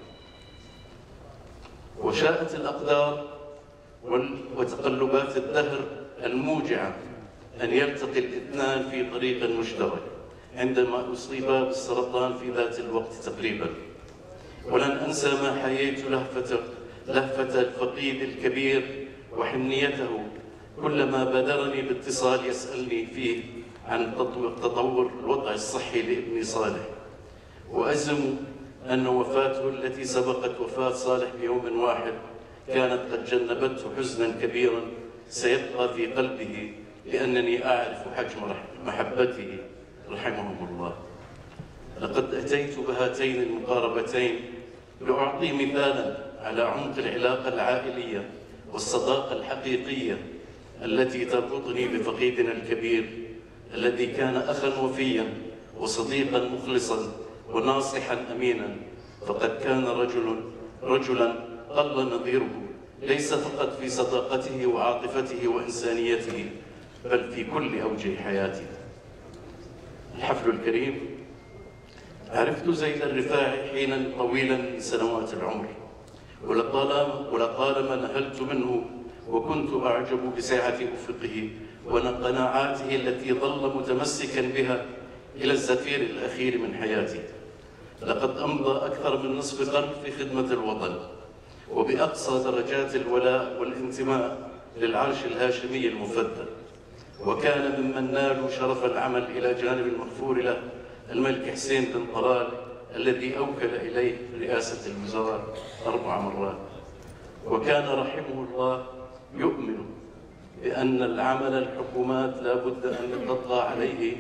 وشاءت الأقدار وتقلبات الدهر الموجعة أن يلتقي الاثنان في طريق مشترك عندما أصيبا بالسرطان في ذات الوقت تقريبا. ولن أنسى ما حييت لهفة الفقيد الكبير وحنيته كلما بادرني باتصال يسألني فيه عن تطور الوضع الصحي لابني صالح. وأزم أن وفاته التي سبقت وفاة صالح بيوم واحد كانت قد جنبته حزنا كبيرا سيبقى في قلبه، لأنني أعرف حجم محبته رحمهم الله. لقد أتيت بهاتين المقاربتين لأعطي مثالا على عمق العلاقة العائلية والصداقة الحقيقية التي تربطني بفقيدنا الكبير، الذي كان أخا وفيا وصديقا مخلصا وناصحا أمينا. فقد كان رجلا قل نظيره، ليس فقط في صداقته وعاطفته وإنسانيته، بل في كل أوجه حياته. الحفل الكريم: عرفت زيد الرفاعي حينا طويلا من سنوات العمر، ولطالما نهلت منه وكنت أعجب بسعة أفقه وقناعاته التي ظل متمسكا بها إلى الزفير الأخير من حياته. لقد أمضى أكثر من نصف قرن في خدمة الوطن وبأقصى درجات الولاء والانتماء للعرش الهاشمي المفدى، وكان ممن نالوا شرف العمل إلى جانب المغفور له الملك حسين بن طلال الذي أوكل إليه رئاسة الوزراء 4 مرات. وكان رحمه الله يؤمن بأن العمل الحكومات لا بد أن تطغى عليه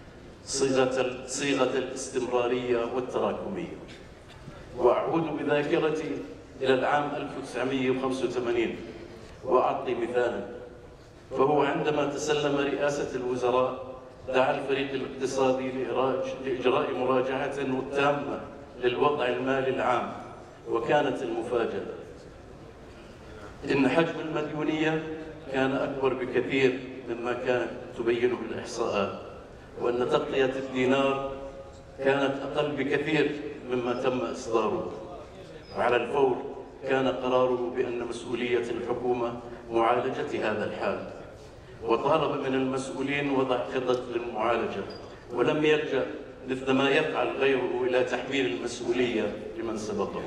صيغة الاستمرارية والتراكمية. وأعود بذاكرتي إلى العام 1985 وأعطي مثالا. فهو عندما تسلم رئاسة الوزراء دعا الفريق الاقتصادي لإجراء مراجعة تامة للوضع المالي العام، وكانت المفاجأة إن حجم المديونية كان أكبر بكثير مما كانت تبينه الإحصاءات، وأن تغطية الدينار كانت أقل بكثير مما تم إصداره. وعلى الفور كان قراره بأن مسؤولية الحكومة معالجة هذا الحال، وطالب من المسؤولين وضع خطط للمعالجة، ولم يلجأ مثل ما يفعل غيره إلى تحميل المسؤولية لمن سبقه.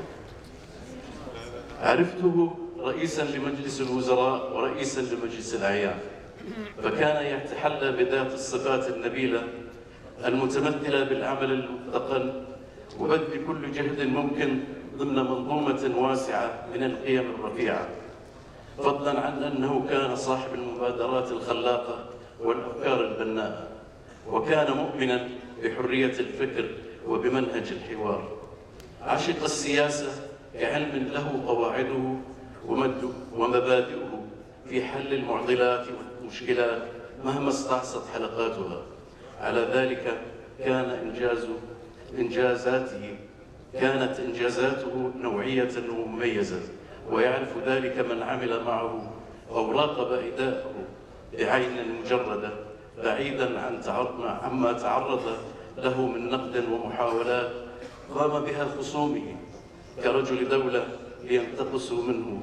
عرفته رئيسا لمجلس الوزراء ورئيسا لمجلس الأعيان، فكان يتحلى بذات الصفات النبيلة المتمثلة بالعمل المتقن وبذل كل جهد ممكن ضمن منظومة واسعة من القيم الرفيعة، فضلا عن أنه كان صاحب المبادرات الخلاقة والأفكار البناءة، وكان مؤمنا بحرية الفكر وبمنهج الحوار. عشق السياسة كعلم له قواعده ومبادئه في حل المعضلات والمشكلات مهما استعصت حلقاتها. على ذلك كانت إنجازاته نوعية ومميزة، ويعرف ذلك من عمل معه أو راقب أداءه بعين مجردة، بعيدا عما تعرض له من نقد ومحاولات قام بها خصومه كرجل دولة لينتقصوا منه،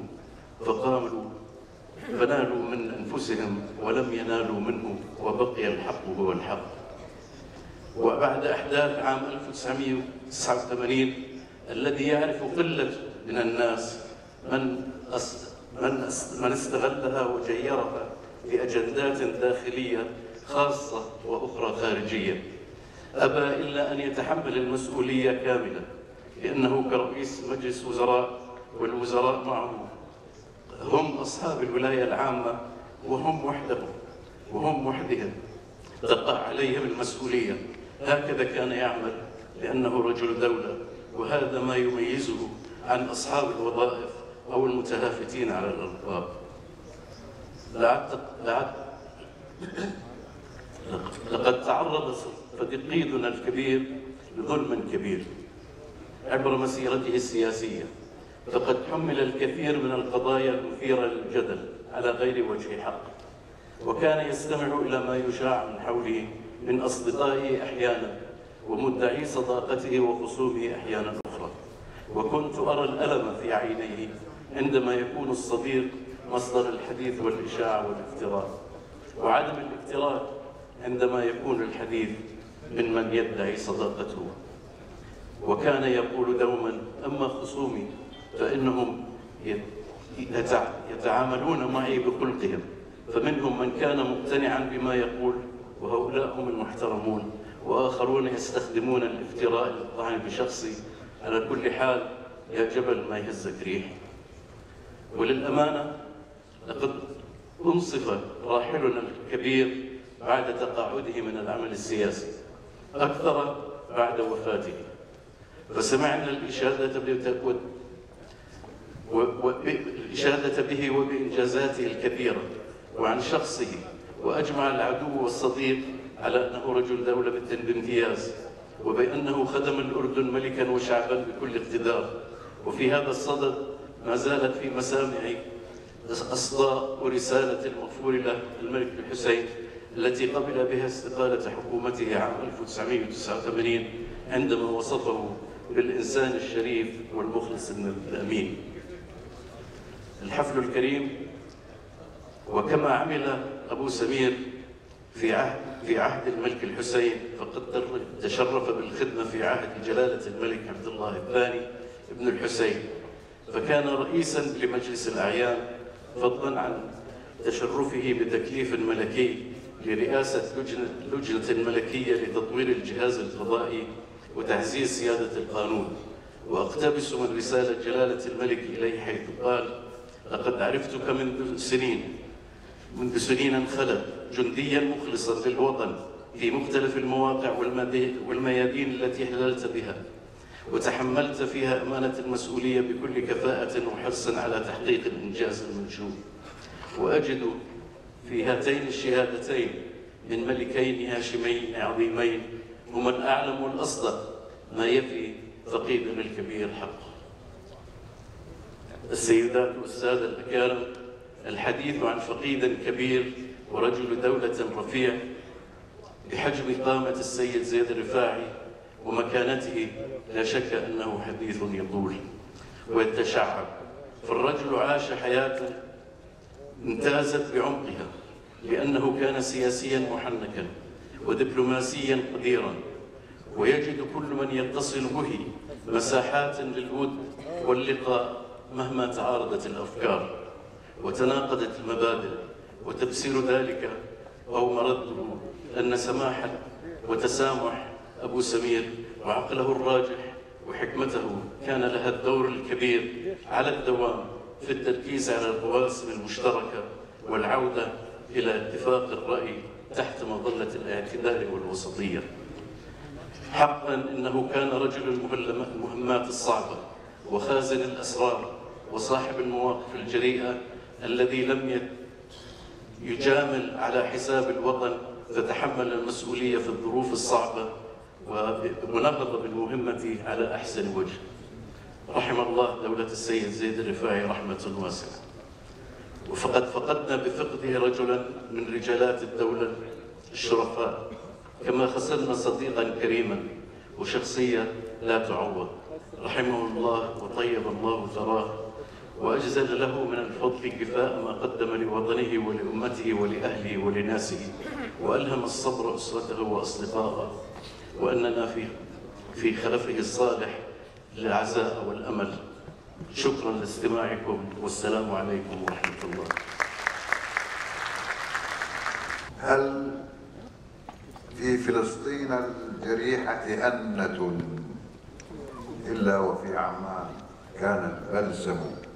فنالوا من أنفسهم ولم ينالوا منه، وبقي الحق هو الحق. وبعد أحداث عام 1989 الذي يعرف قلة من الناس من استغلها وجيرها لأجندات داخلية خاصة وأخرى خارجية، أبى إلا أن يتحمل المسؤولية كاملة، لأنه كرئيس مجلس وزراء والوزراء معه هم أصحاب الولاية العامة وهم وحدهم تقع عليهم المسؤولية. هكذا كان يعمل لأنه رجل دولة، وهذا ما يميزه عن أصحاب الوظائف أو المتهافتين على الألقاب. لقد تعرض فقيدنا الكبير لظلم كبير عبر مسيرته السياسية، فقد حمل الكثير من القضايا المثيرة للجدل على غير وجه حق، وكان يستمع إلى ما يشاع من حوله من أصدقائه أحيانا ومدعي صداقته وخصومه أحيانا أخرى، وكنت أرى الألم في عينيه عندما يكون الصديق مصدر الحديث والإشاعة والافتراء، وعدم الافتراء عندما يكون الحديث من يدعي صداقته. وكان يقول دوما: أما خصومي فإنهم يتعاملون معي بخلقهم، فمنهم من كان مقتنعا بما يقول وهؤلاء هم المحترمون، وآخرون يستخدمون الافتراء للطعن بشخصي. على كل حال يا جبل ما يهزك ريح. وللأمانة لقد أنصف راحلنا الكبير بعد تقاعده من العمل السياسي، أكثر بعد وفاته، فسمعنا الإشادة به وبإنجازاته الكبيرة وعن شخصه، وأجمع العدو والصديق على أنه رجل دولة بامتياز، وبأنه خدم الأردن ملكا وشعبا بكل اقتدار. وفي هذا الصدد ما زالت في مسامعي أصداء ورسالة المغفور له الملك الحسين التي قبل بها استقالة حكومته عام 1989 عندما وصفه بالإنسان الشريف والمخلص الأمين. الحفل الكريم، وكما عمل أبو سمير في عهد الملك الحسين فقد تشرف بالخدمة في عهد جلالة الملك عبد الله الثاني ابن الحسين، فكان رئيسا لمجلس الأعيان، فضلا عن تشرفه بتكليف ملكي لرئاسة لجنة ملكية لتطوير الجهاز القضائي وتعزيز سيادة القانون. وأقتبس من رسالة جلالة الملك إليه حيث قال: لقد عرفتك منذ سنين خلت جنديا مخلصا للوطن في مختلف المواقع والميادين التي حللت بها، وتحملت فيها أمانة المسؤولية بكل كفاءة وحرصا على تحقيق الإنجاز المنشود. وأجد في هاتين الشهادتين من ملكين هاشمين عظيمين هما الأعلم والأصدق ما يفي فقيدنا الكبير حقه. السيدات والسادة الأكارم، الحديث عن فقيد كبير ورجل دولة رفيع بحجم قامة السيد زيد الرفاعي ومكانته لا شك أنه حديث يطول ويتشعب، فالرجل عاش حياة امتازت بعمقها، لأنه كان سياسيا محنكا ودبلوماسيا قديرا، ويجد كل من يتصل به مساحات للود واللقاء مهما تعارضت الأفكار وتناقضت المبادئ، وتفسير ذلك أو مرده أن سماحا وتسامح أبو سمير وعقله الراجح وحكمته كان لها الدور الكبير على الدوام في التركيز على القواسم المشتركة والعودة إلى اتفاق الرأي تحت مظلة الاعتدال والوسطية. حقا إنه كان رجل المهمات الصعبة وخازن الأسرار وصاحب المواقف الجريئة الذي لم يجامل على حساب الوطن، فتحمل المسؤولية في الظروف الصعبة ونهض بالمهمة على أحسن وجه. رحم الله دولة السيد زيد الرفاعي رحمة واسعة، وفقد فقدنا بفقده رجلا من رجالات الدولة الشرفاء، كما خسرنا صديقا كريما وشخصية لا تعوض. رحمه الله وطيب الله ثراه، وأجزل له من الفضل كفاء ما قدم لوطنه ولأمته ولأهله ولناسه، وألهم الصبر أسرته وأصدقائه، وأننا في خلفه الصالح للعزاء والأمل. شكرا لاستماعكم، والسلام عليكم ورحمة الله. هل في فلسطين الجريحة أنة إلا وفي عمان كان البلسم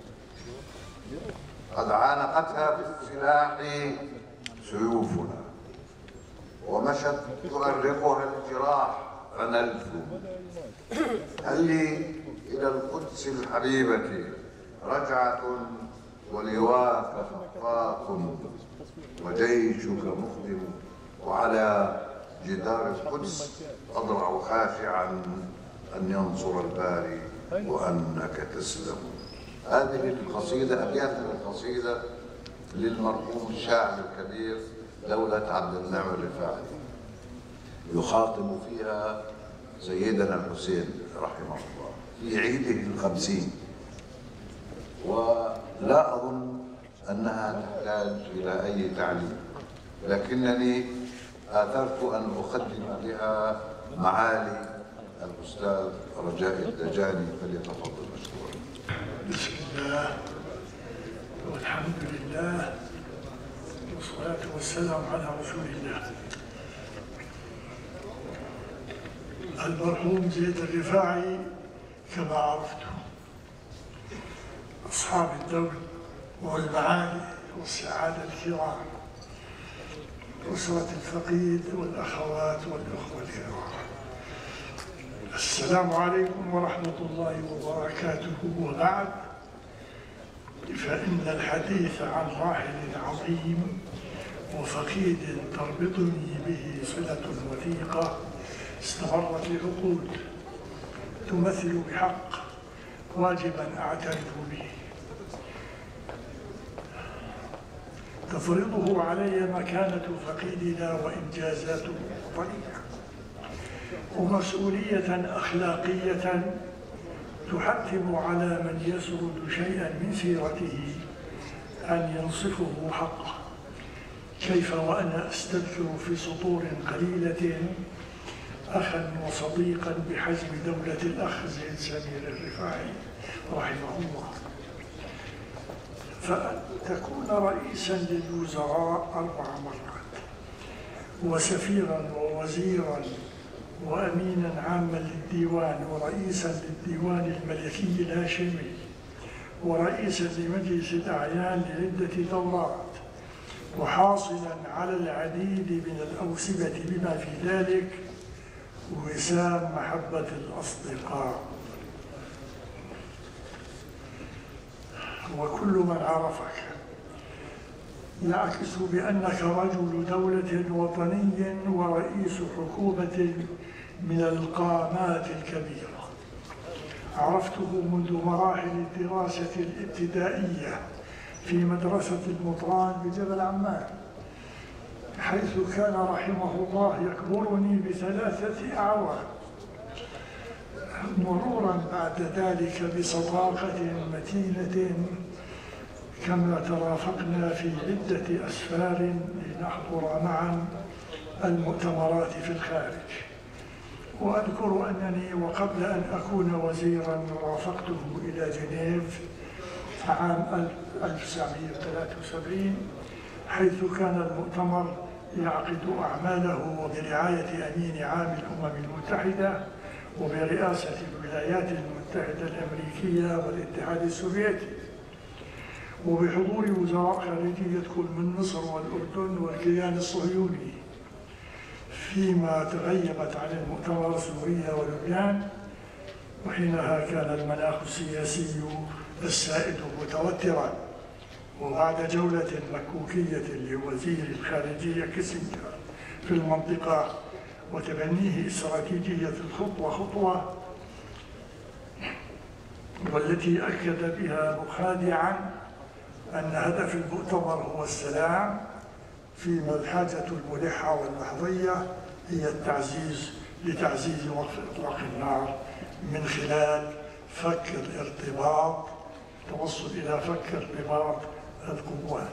قد عانقتها بالسلاح سيوفنا، ومشت تؤرقها الجراح فنلثم. هل لي إلى القدس الحبيبة رجعة ولواك خفاق وجيشك مقدم، وعلى جدار القدس أضرع خاشعا أن ينصر الباري وأنك تسلم. هذه القصيدة، أبيات القصيدة للمرحوم الشاعر الكبير دولة عبد المنعم الرفاعي، يخاطب فيها سيدنا الحسين رحمه الله في عيده 50، ولا أظن أنها تحتاج إلى أي تعليق، لكنني آثرت أن أقدم بها معالي الأستاذ رجاء الدجاني، فليتفضل مشكورا. بسم الله والحمد لله والصلاة والسلام على رسول الله. المرحوم زيد الرفاعي كما عرفته أصحاب الدولة والمعالي والسعادة الكرام، أسرة الفقيد والأخوات والأخوة الكرام، السلام عليكم ورحمة الله وبركاته. وبعد، فإن الحديث عن راحل عظيم وفقيد تربطني به صلة وثيقة استمرت لعقود، تمثل بحق واجبا أعترف به، تفرضه علي مكانة فقيدنا وإنجازاته الوطنية، ومسؤولية أخلاقية تحتم على من يسرد شيئا من سيرته أن ينصفه حقه. كيف وأنا أستذكر في سطور قليلة أخا وصديقا بحجم دولة الأخ زيد سمير الرفاعي رحمه الله، فأن تكون رئيسا للوزراء 4 مرات، وسفيرا ووزيرا وأمينا عاما للديوان، ورئيسا للديوان الملكي الهاشمي، ورئيسا لمجلس الأعيان لعدة دورات، وحاصلا على العديد من الأوسمة بما في ذلك وسام محبة الأصدقاء، وكل من عرفك يعكس بأنك رجل دولة وطني ورئيس حكومة من القامات الكبيرة. عرفته منذ مراحل الدراسة الابتدائية في مدرسة المطران بجبل عمان، حيث كان رحمه الله يكبرني ب3 أعوام، مرورا بعد ذلك بصداقة متينة، كما ترافقنا في عدة أسفار لنحضر معا المؤتمرات في الخارج. وأذكر أنني وقبل أن أكون وزيرا رافقته إلى جنيف عام 1973، حيث كان المؤتمر يعقد أعماله وبرعاية أمين عام الأمم المتحدة وبرئاسة الولايات المتحدة الأمريكية والاتحاد السوفيتي، وبحضور وزراء خارجية كل من مصر والأردن والكيان الصهيوني، فيما تغيبت عن المؤتمر سوريا ولبنان، وحينها كان المناخ السياسي السائد متوترا. وبعد جولة مكوكية لوزير الخارجية كيسنجر في المنطقة وتبنيه استراتيجية الخطوة خطوة، والتي أكد بها مخادعا أن هدف المؤتمر هو السلام، فيما الحاجة الملحة واللحظية هي لتعزيز وقف إطلاق النار من خلال فك الارتباط، توصل إلى فك ارتباط القوات،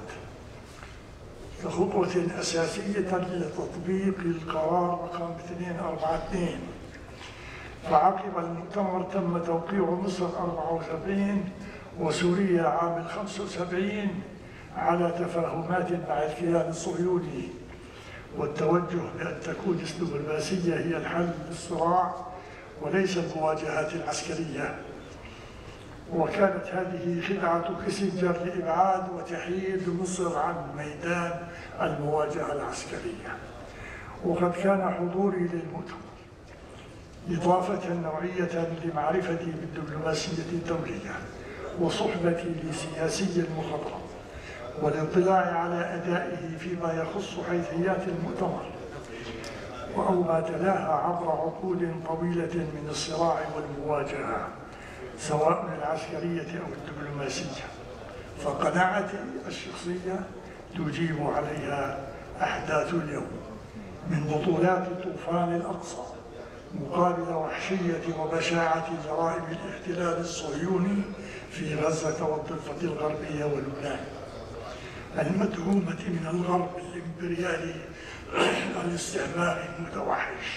كخطوة أساسية لتطبيق القرار رقم 242. فعقب المؤتمر تم توقيع مصر 74 وسوريا عام 75 على تفاهمات مع الكيان الصهيوني، والتوجه بأن تكون الدبلوماسية هي الحل للصراع وليس المواجهات العسكرية. وكانت هذه خدعة كيسنجر لإبعاد وتحييد مصر عن ميدان المواجهة العسكرية. وقد كان حضوري للمؤتمر إضافة نوعية لمعرفتي بالدبلوماسية الدولية وصحبتي لسياسي المخضرم والاطلاع على أدائه فيما يخص حيثيات المؤتمر أو ما تلاها عبر عقود طويلة من الصراع والمواجهة، سواء العسكرية أو الدبلوماسية. فقناعتي الشخصية تجيب عليها أحداث اليوم من بطولات طوفان الأقصى مقابل وحشية وبشاعة جرائم الاحتلال الصهيوني في غزة والضفة الغربية ولبنان المدعومة من الغرب الإمبريالي الاستعماري المتوحش.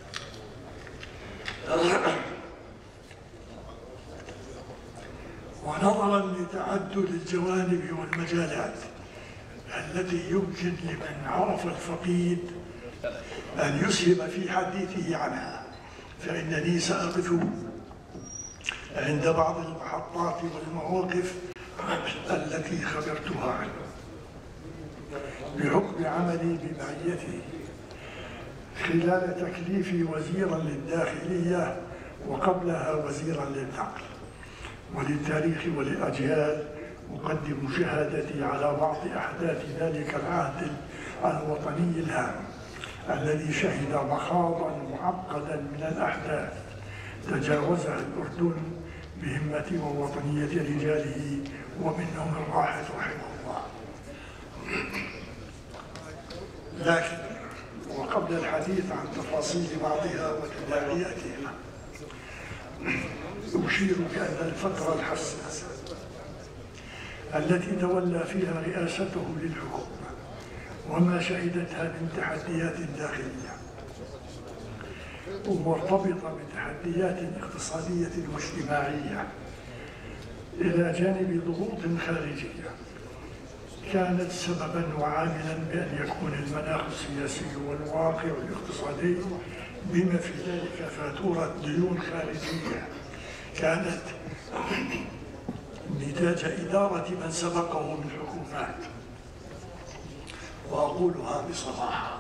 ونظرا لتعدد الجوانب والمجالات التي يمكن لمن عرف الفقيد أن يسهم في حديثه عنها، فإنني سأقف عند بعض المحطات والمواقف التي خبرتها عنه بحكم عملي بمعيته خلال تكليفي وزيرا للداخلية وقبلها وزيرا للنقل. وللتاريخ وللأجيال أقدم شهادتي على بعض أحداث ذلك العهد الوطني الهام الذي شهد مخاضا معقدا من الأحداث تجاوزها الأردن بهمة ووطنية رجاله ومنهم الراحل رحمه الله. لكن وقبل الحديث عن تفاصيل بعضها وتداعياتها أشير بأن الفترة الحساسة التي تولى فيها رئاسته للحكومة وما شهدتها من تحديات داخلية ومرتبطة بتحديات اقتصادية واجتماعية إلى جانب ضغوط خارجية كانت سببا وعاملا بأن يكون المناخ السياسي والواقع الاقتصادي بما في ذلك فاتورة ديون خارجية كانت نتاج إدارة من سبقه من حكومات. وأقولها بصراحة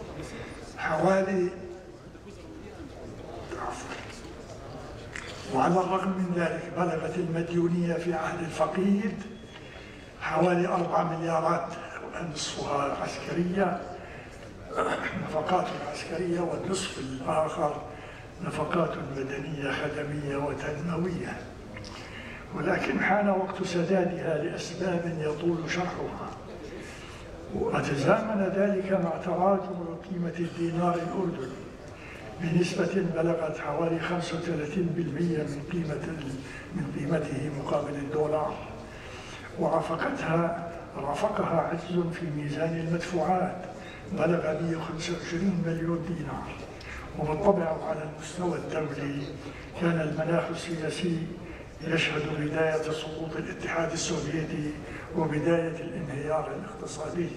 وعلى الرغم من ذلك بلغت المديونية في عهد الفقيد حوالي 4 مليارات نصفها عسكرية نفقات عسكرية والنصف الآخر نفقات مدنية خدمية وتنموية. ولكن حان وقت سدادها لأسباب يطول شرحها وتزامن ذلك مع تراجع قيمة الدينار الأردني بنسبة بلغت حوالي 35% من قيمته مقابل الدولار، ورافقها عجز في ميزان المدفوعات بلغ 125 مليون دينار. وبالطبع على المستوى الدولي كان المناخ السياسي يشهد بداية سقوط الاتحاد السوفيتي وبداية الانهيار الاقتصادي،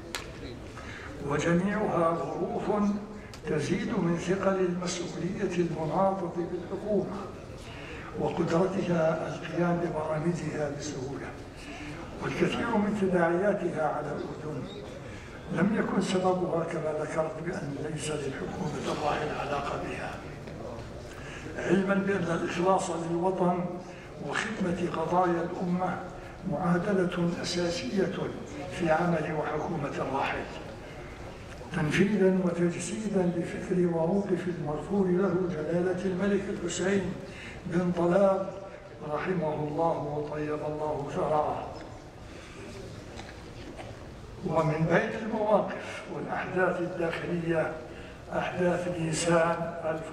وجميعها ظروف تزيد من ثقل المسؤولية المناطة بالحكومة وقدرتها القيام ببرامجها بسهولة. والكثير من تداعياتها على الأردن لم يكن سببها كما ذكرت بأن ليس للحكومة الراحل علاقة بها، علما بأن الإخلاص للوطن وخدمة قضايا الأمة معادلة أساسية في عمل وحكومة الراحل، تنفيذا وتجسيدا لفكر وموقف المغفور له جلالة الملك الحسين بن طلال رحمه الله وطيب الله ثراه. ومن بين المواقف والأحداث الداخلية أحداث نيسان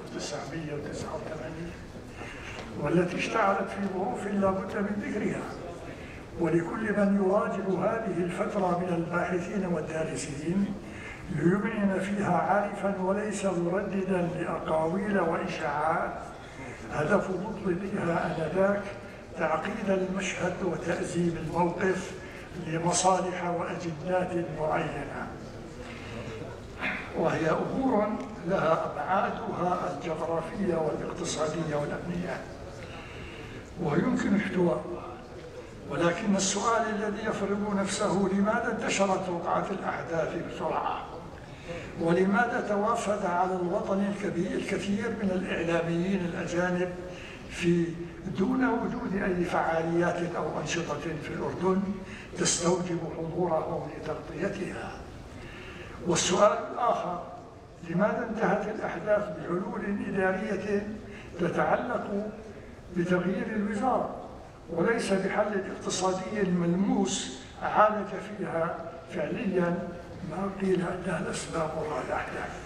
1989 والتي اشتعلت في ظروف لا بد من ذكرها، ولكل من يراجع هذه الفترة من الباحثين والدارسين ليبين فيها عارفا وليس مرددا لأقاويل وإشاعات هدف مطلقها آنذاك تعقيد المشهد وتأزيم الموقف لمصالح وأجندات معينة، وهي أمور لها أبعادها الجغرافية والاقتصادية والأمنية ويمكن احتوائها. ولكن السؤال الذي يفرض نفسه: لماذا انتشرت وقعة الأحداث بسرعة؟ ولماذا توافد على الوطن الكثير من الإعلاميين الأجانب دون وجود أي فعاليات أو أنشطة في الأردن تستوجب حضورهم لتغطيتها؟ والسؤال الآخر: لماذا انتهت الأحداث بحلول إدارية تتعلق بتغيير الوزارة وليس بحل اقتصادي ملموس عالج فيها فعليا ما قيل أنها الأسباب وراء الأحداث،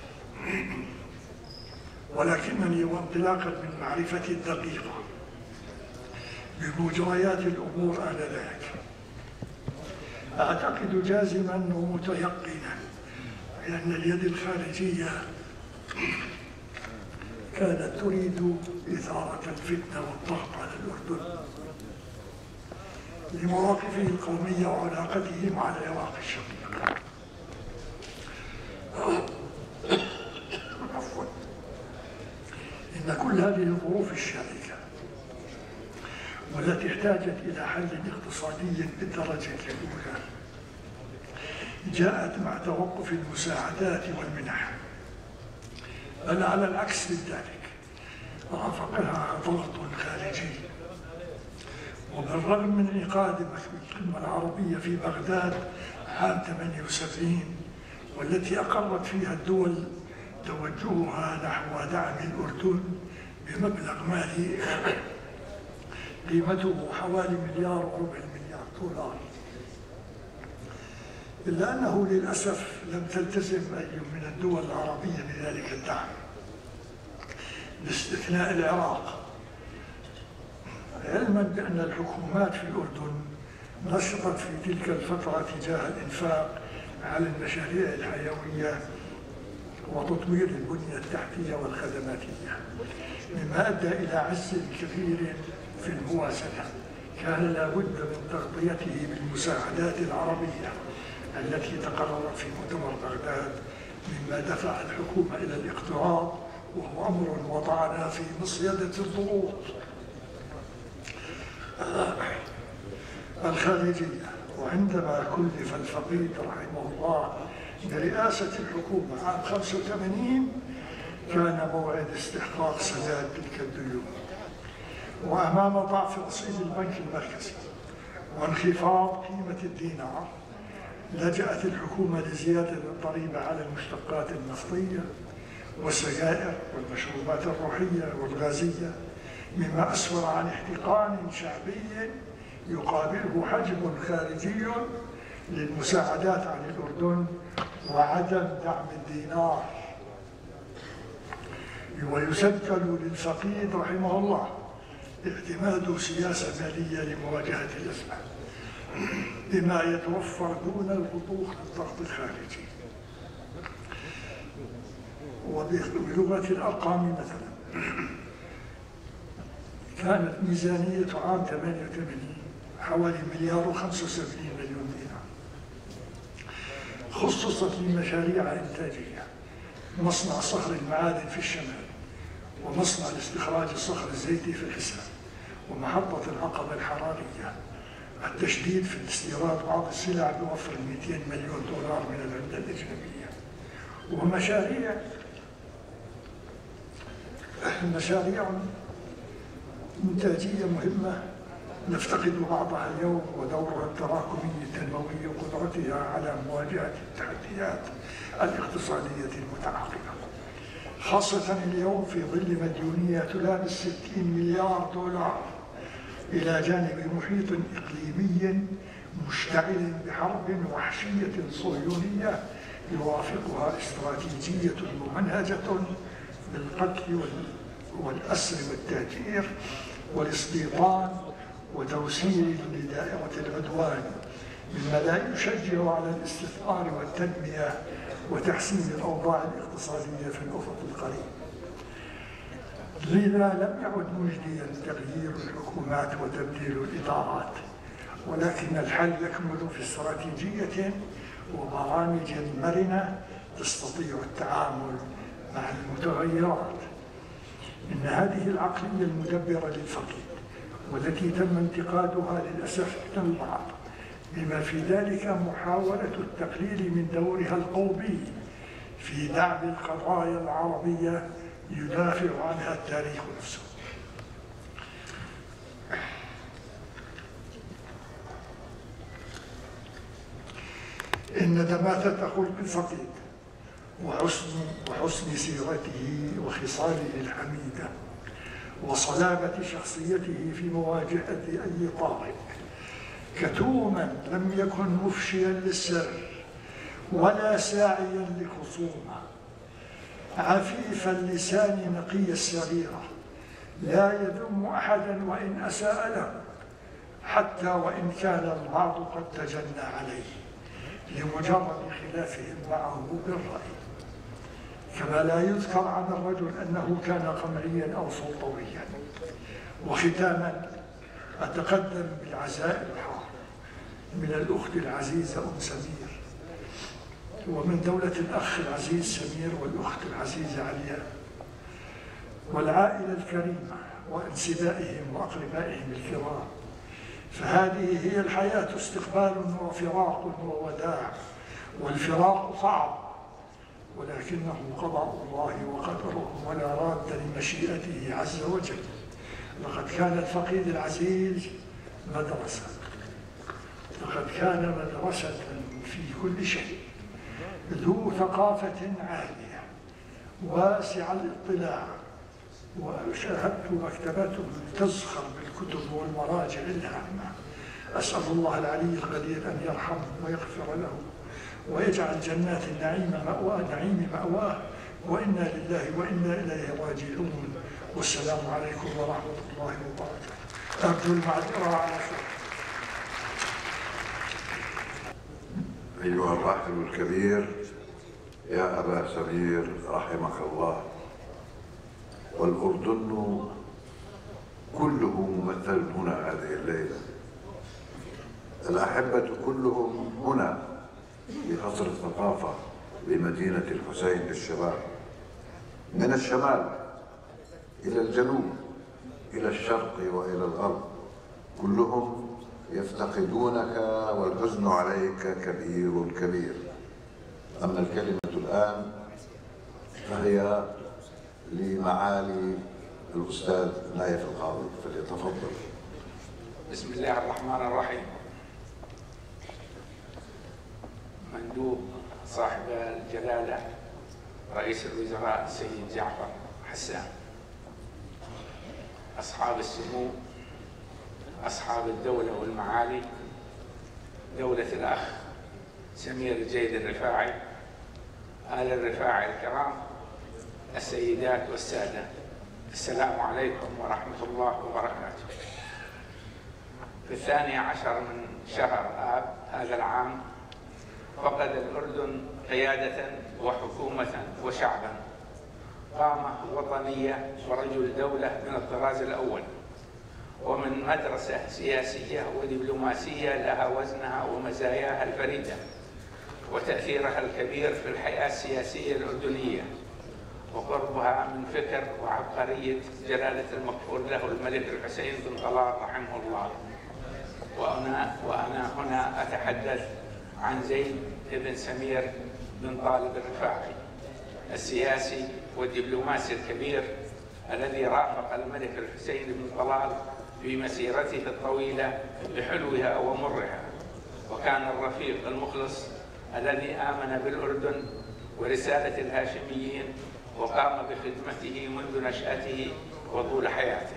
ولكنني وانطلاقا من معرفتي الدقيقة بمجريات الأمور آنذاك أعتقد جازما ومتيقنا بأن اليد الخارجية كانت تريد إثارة الفتنة والضغط على الأردن لمواقفه القومية وعلاقته مع العراق الشقيق. عفوا. إن كل هذه الظروف الشائكة والتي احتاجت إلى حل اقتصادي بالدرجة الأولى جاءت مع توقف المساعدات والمنح، بل على العكس من ذلك رافقها ضغط خارجي. وبالرغم من انعقاد القمة العربية في بغداد عام 78 والتي أقرت فيها الدول توجهها نحو دعم الأردن بمبلغ مالي قيمته حوالي $1.25 مليار، إلا أنه للأسف لم تلتزم أي من الدول العربية بذلك الدعم باستثناء العراق، علما بأن الحكومات في الأردن نشطت في تلك الفترة تجاه الإنفاق على المشاريع الحيوية وتطوير البنية التحتية والخدماتية، مما أدى إلى عجز كبير في الموازنة كان لا بد من تغطيته بالمساعدات العربية التي تقررت في مؤتمر بغداد، مما دفع الحكومة إلى الاقتراض، وهو أمر وضعنا في مصيدة الضغوط الخارجية. وعندما كلف الفقيد رحمه الله برئاسة الحكومة عام 85 كان موعد استحقاق سداد تلك الديون، وأمام ضعف رصيد البنك المركزي وانخفاض قيمة الدينار لجأت الحكومة لزيادة الضريبة على المشتقات النفطية والسجائر والمشروبات الروحية والغازية، مما أسفر عن احتقان شعبي يقابله حجم خارجي للمساعدات عن الأردن وعدم دعم الدينار. ويسجل للفقيد رحمه الله اعتماد سياسة مالية لمواجهة الأزمة بما يتوفر دون البطوخ للضغط الخارجي. وبلغة الأرقام مثلا كانت ميزانية عام 88 حوالي $175 مليون، خصصت لمشاريع إنتاجية: مصنع صخر المعادن في الشمال، ومصنع لاستخراج الصخر الزيتي في الحساء، ومحطة العقبة الحرارية، التشديد في الاستيراد بعض السلع بوفر $200 مليون من العملة الأجنبية، ومشاريع إنتاجية مهمة نفتقد بعضها اليوم، ودورها التراكمي التنموي وقدرتها على مواجهة التحديات الاقتصادية المتعاقبة، خاصة اليوم في ظل مديونية تلامس $60 مليار إلى جانب محيط إقليمي مشتعل بحرب وحشية صهيونية يوافقها استراتيجية ممنهجة بالقتل والأسر والتهجير والاستيطان وتوسيع لدائرة العدوان، مما لا يشجع على الاستثمار والتنمية وتحسين الأوضاع الاقتصادية في الأفق القريب. لذا لم يعد مجديا تغيير الحكومات وتبديل الإدارات، ولكن الحل يكمن في استراتيجية وبرامج مرنة تستطيع التعامل مع المتغيرات. إن هذه العقلية المدبرة للفقير والتي تم انتقادها للأسف من البعض، بما في ذلك محاولة التقليل من دورها القومي في دعم القضايا العربية يدافع عنها التاريخ نفسه. إن دماثة خلق الفقيد وحسن سيرته وخصاله الحميدة وصلابة شخصيته في مواجهة أي طارئ، كتوما لم يكن مفشيا للسر ولا ساعيا لخصومة، عفيف اللسان نقي السريرة، لا يذم أحدا وإن أساء له، حتى وإن كان البعض قد تجنى عليه لمجرد خلافهم معه بالرأي. كما لا يذكر عن الرجل أنه كان قمعيا أو سلطويا. وختاما أتقدم بالعزاء الحار من الأخت العزيزة أم سمير، ومن دولة الأخ العزيز سمير والأخت العزيزة عليا، والعائلة الكريمة وانسبائهم وأقربائهم الكرام. فهذه هي الحياة، استقبال وفراق ووداع، والفراق صعب ولكنه قضاء الله وقدره ولا راد لمشيئته عز وجل. لقد كان الفقيد العزيز مدرسة، لقد كان مدرسة في كل شيء، ذو ثقافة عالية واسع الاطلاع، وشاهدت مكتبته تزخر بالكتب والمراجع الهامة. أسأل الله العلي القدير أن يرحمه ويغفر له ويجعل جنات النعيم مأواه، وإنا لله وإنا إليه راجعون. والسلام عليكم ورحمة الله وبركاته. أرجو المعذرة على خير. أيها الراحل الكبير يا أبا سمير رحمك الله، والأردن كله ممثل هنا هذه الليلة، الأحبة كلهم هنا في قصر الثقافة بمدينة الحسين للشباب، من الشمال إلى الجنوب إلى الشرق وإلى الغرب، كلهم يفتقدونك والحزن عليك كبير كبير. أما الكلمة الآن فهي لمعالي الأستاذ نايف القاضي، فليتفضل. بسم الله الرحمن الرحيم. مندوب صاحب الجلالة رئيس الوزراء السيد جعفر حسان، أصحاب السمو، أصحاب الدولة والمعالي، دولة الأخ سمير الجيد الرفاعي، آل الرفاعي الكرام، السيدات والسادة، السلام عليكم ورحمة الله وبركاته. في 12 من شهر آب هذا العام فقد الأردن قيادة وحكومة وشعبا، قامة وطنية ورجل دولة من الطراز الأول، ومن مدرسة سياسية ودبلوماسية لها وزنها ومزاياها الفريدة وتأثيرها الكبير في الحياة السياسية الأردنية، وقربها من فكر وعبقرية جلالة المغفور له الملك الحسين بن طلال رحمه الله. وأنا هنا أتحدث عن زيد بن سمير بن طالب الرفاعي، السياسي والدبلوماسي الكبير الذي رافق الملك الحسين بن طلال في مسيرته الطويلة بحلوها ومرها، وكان الرفيق المخلص الذي آمن بالأردن ورسالة الهاشميين وقام بخدمته منذ نشأته وطول حياته.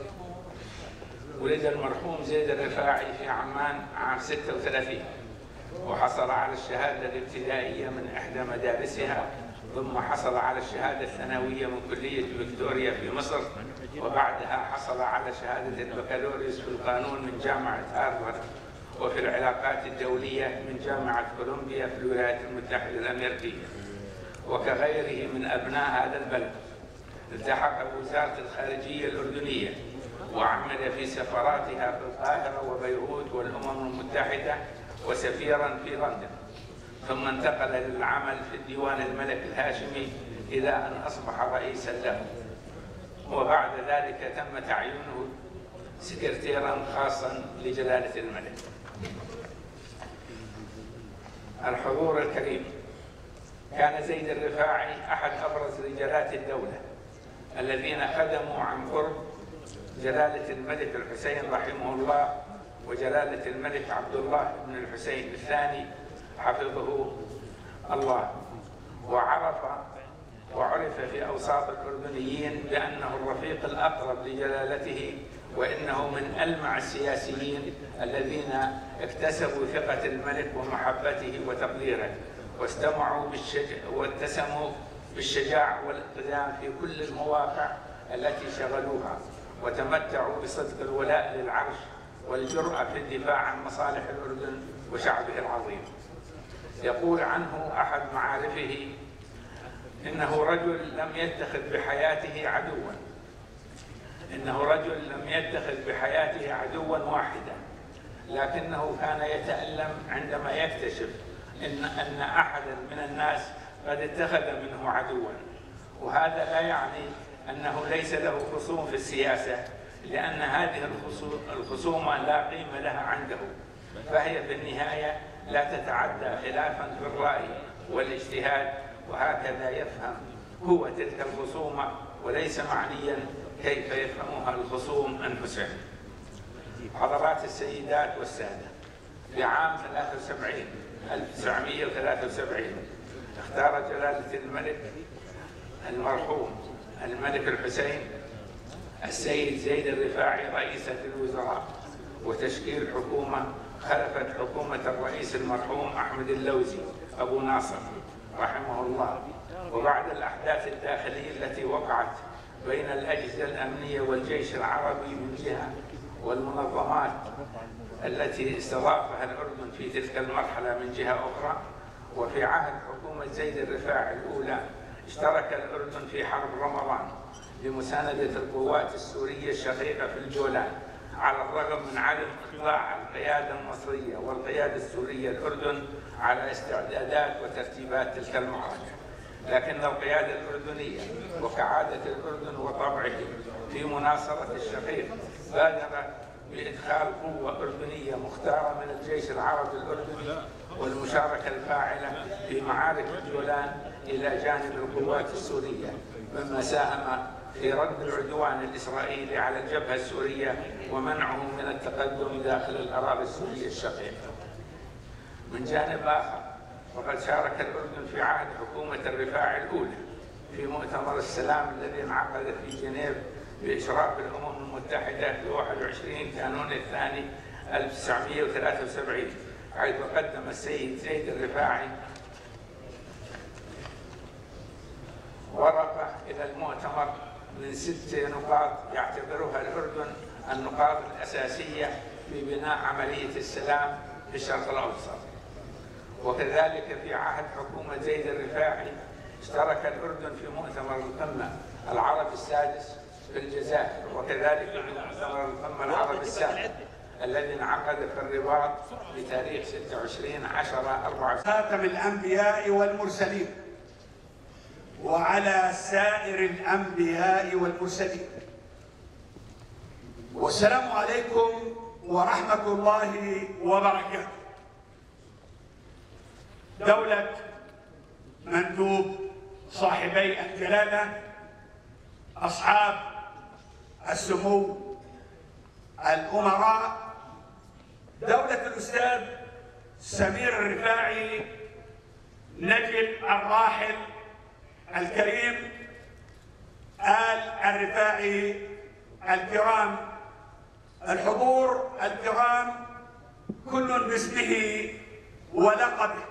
ولد المرحوم زيد الرفاعي في عمان عام 36، وحصل على الشهادة الابتدائية من إحدى مدارسها، ثم حصل على الشهادة الثانوية من كلية فيكتوريا في مصر، وبعدها حصل على شهادة البكالوريوس في القانون من جامعة هارفارد، وفي العلاقات الدولية من جامعة كولومبيا في الولايات المتحدة الأمريكية. وكغيره من أبناء هذا البلد التحق بوزارة الخارجية الأردنية، وعمل في سفاراتها في القاهرة وبيروت والأمم المتحدة وسفيرا في لندن، ثم انتقل للعمل في الديوان الملك الهاشمي إلى أن أصبح رئيسا له، وبعد ذلك تم تعيينه سكرتيرا خاصا لجلالة الملك. الحضور الكريم، كان زيد الرفاعي أحد أبرز رجالات الدولة الذين خدموا عن قرب جلالة الملك الحسين رحمه الله وجلالة الملك عبد الله بن الحسين الثاني حفظه الله، وعرف وعرف في أوساط الأردنيين بأنه الرفيق الأقرب لجلالته، وإنه من ألمع السياسيين الذين اكتسبوا ثقة الملك ومحبته وتقديره، واتسموا بالشجاع والاقتدام في كل المواقع التي شغلوها، وتمتعوا بصدق الولاء للعرش والجرأة في الدفاع عن مصالح الأردن وشعبه العظيم. يقول عنه أحد معارفه إنه رجل لم يتخذ بحياته عدوا، واحدا، لكنه كان يتألم عندما يكتشف أن أحدا من الناس قد اتخذ منه عدوا. وهذا لا يعني أنه ليس له خصوم في السياسة، لأن هذه الخصومة لا قيمة لها عنده، فهي في النهاية لا تتعدى خلافا في الرأي والاجتهاد، وهكذا يفهم هو تلك الخصومة، وليس معنيا كيف يفهمها الخصوم أنفسهم. حضرات السيدات والسادة، في عام 1973 اختار جلالة الملك المرحوم الملك الحسين السيد زيد الرفاعي رئيسة الوزراء، وتشكيل حكومة خلفت حكومة الرئيس المرحوم أحمد اللوزي أبو ناصر رحمه الله. وبعد الأحداث الداخلية التي وقعت بين الأجهزة الأمنية والجيش العربي من جهة، والمنظمات التي استضافها الأردن في تلك المرحلة من جهة أخرى، وفي عهد حكومة زيد الرفاعي الأولى اشترك الأردن في حرب رمضان لمساندة القوات السورية الشقيقة في الجولان، على الرغم من عدم إطلاع القيادة المصرية والقيادة السورية الأردن على استعدادات وترتيبات تلك المعركة. لكن القيادة الأردنية وكعادة الأردن وطبعه في مناصرة الشقيق بادر بإدخال قوة أردنية مختارة من الجيش العربي الأردني والمشاركة الفاعلة في معارك الجولان إلى جانب القوات السورية، مما ساهم في رد العدوان الإسرائيلي على الجبهة السورية ومنعهم من التقدم داخل الأراضي السورية الشقيقة. من جانب آخر، وقد شارك الأردن في عهد حكومة الرفاعي الأولى في مؤتمر السلام الذي انعقد في جنيف بإشراف الأمم المتحدة في 21 كانون الثاني 1973، حيث قدم السيد زيد الرفاعي ورقة إلى المؤتمر من 6 نقاط يعتبرها الأردن النقاط الأساسية في بناء عملية السلام في الشرق الأوسط. وكذلك في عهد حكومة زيد الرفاعي اشترك الأردن في مؤتمر القمة العربي السادس في الجزائر، وكذلك في مؤتمر القمة العربي السابع الذي انعقد في الرباط بتاريخ 26/10/4. خاتم الأنبياء والمرسلين وعلى سائر الأنبياء والمرسلين، والسلام عليكم ورحمة الله وبركاته. دولة مندوب صاحبي الجلالة، أصحاب السمو الأمراء، دولة الأستاذ سمير الرفاعي نجل الراحل الكريم، آل الرفاعي الكرام، الحضور الكرام، كل باسمه ولقبه،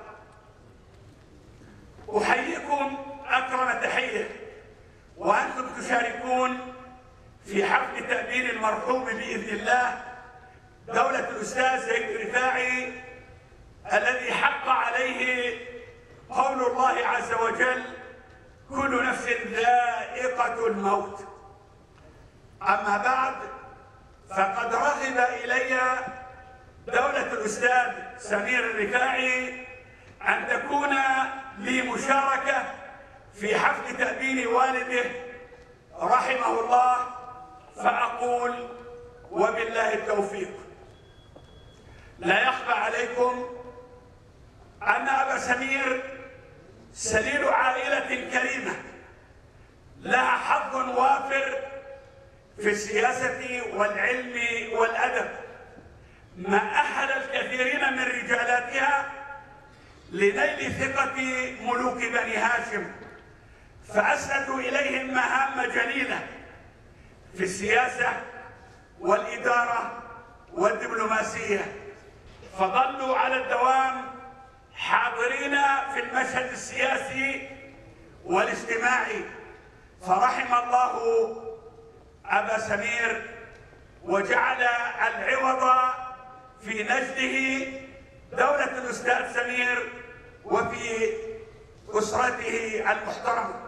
أحييكم أكرم تحية وأنتم تشاركون في حفل تأبين المرحوم بإذن الله دولة الأستاذ زيد الرفاعي، الذي حق عليه قول الله عز وجل: كل نفس ذائقة الموت. أما بعد، فقد رغب إلي دولة الأستاذ سمير الرفاعي أن تكون لي مشاركة في حفل تأبين والده رحمه الله، فأقول وبالله التوفيق. لا يخفى عليكم أن أبا سمير سليل عائلة كريمة لها حظ وافر في السياسة والعلم والأدب، ما أهل الكثيرين من رجالاتها لنيل ثقة ملوك بني هاشم، فأسندوا إليهم مهام جليلة في السياسة والإدارة والدبلوماسية، فظلوا على الدوام حاضرين في المشهد السياسي والاجتماعي. فرحم الله أبا سمير وجعل العوض في نجده دولة الأستاذ سمير وفي أسرته المحترمة.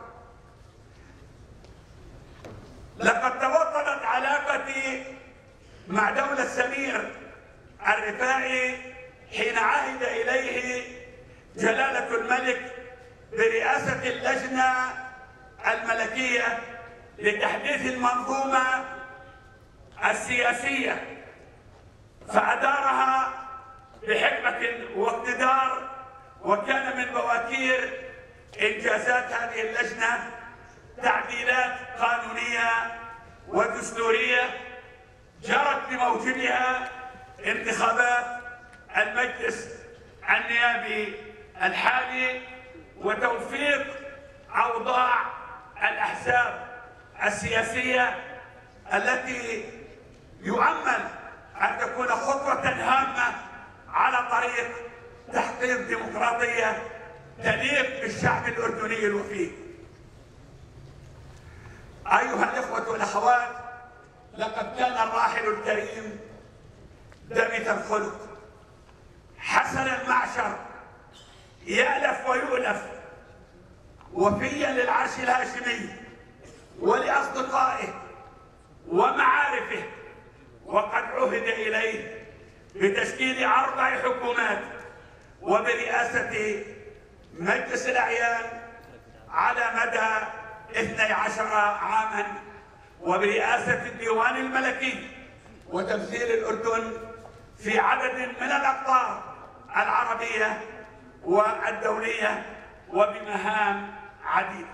لقد توطدت علاقتي مع دولة سمير الرفاعي حين عهد إليه جلالة الملك برئاسة اللجنة الملكية لتحديث المنظومة السياسية، فأدارها بحكمة واقتدار، وكان من بواكير إنجازات هذه اللجنة تعديلات قانونية ودستورية جرت بموجبها انتخابات المجلس النيابي الحالي وتوفيق أوضاع الأحزاب السياسية التي يؤمل أن تكون خطوة هامة على طريق تحقيق ديمقراطية تليق بالشعب الأردني الوفي. أيها الإخوة والأخوات، لقد كان الراحل الكريم دمث الخلق حسن المعشر، يألف ويؤلف، وفيا للعرش الهاشمي ولأصدقائه ومعارفه، وقد عهد إليه بتشكيل 4 حكومات وبرئاسة مجلس الأعيان على مدى 12 عاما، وبرئاسة الديوان الملكي وتمثيل الأردن في عدد من الأقطار العربية والدولية وبمهام عديدة.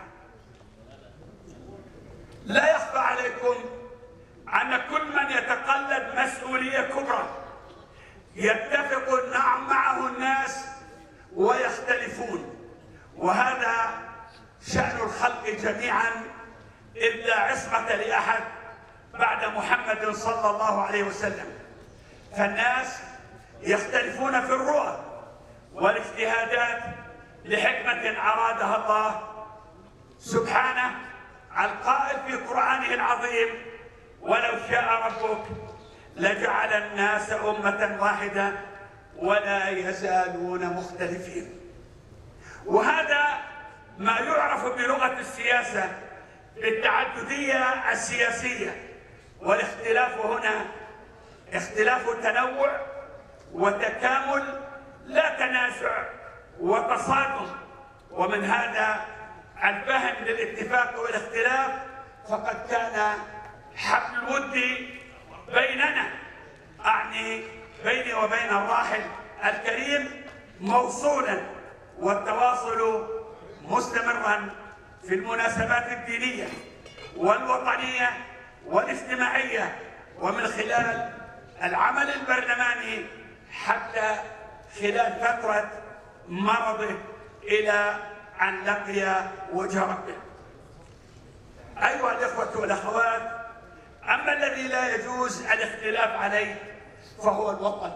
لا يخفى عليكم أن كل من يتقلد مسؤولية كبرى يتفق معه الناس ويختلفون، وهذا شأن الخلق جميعا، إذ لا عصمة لأحد بعد محمد صلى الله عليه وسلم. فالناس يختلفون في الرؤى والاجتهادات لحكمة أرادها الله سبحانه، القائل في قرآنه العظيم: ولو شاء ربك لجعل الناس أمة واحدة ولا يزالون مختلفين. وهذا ما يعرف بلغة السياسة بالتعددية السياسية، والاختلاف هنا اختلاف تنوع وتكامل لا تنازع وتصادم. ومن هذا الفهم للاتفاق والاختلاف فقد كان حبل الود بيننا، أعني بيني وبين الراحل الكريم، موصولا، والتواصل مستمرا في المناسبات الدينية والوطنية والاجتماعية، ومن خلال العمل البرلماني حتى خلال فترة مرضه إلى أن لقي وجه ربه. أيها الإخوة والأخوات، أما الذي لا يجوز الاختلاف عليه فهو الوطن.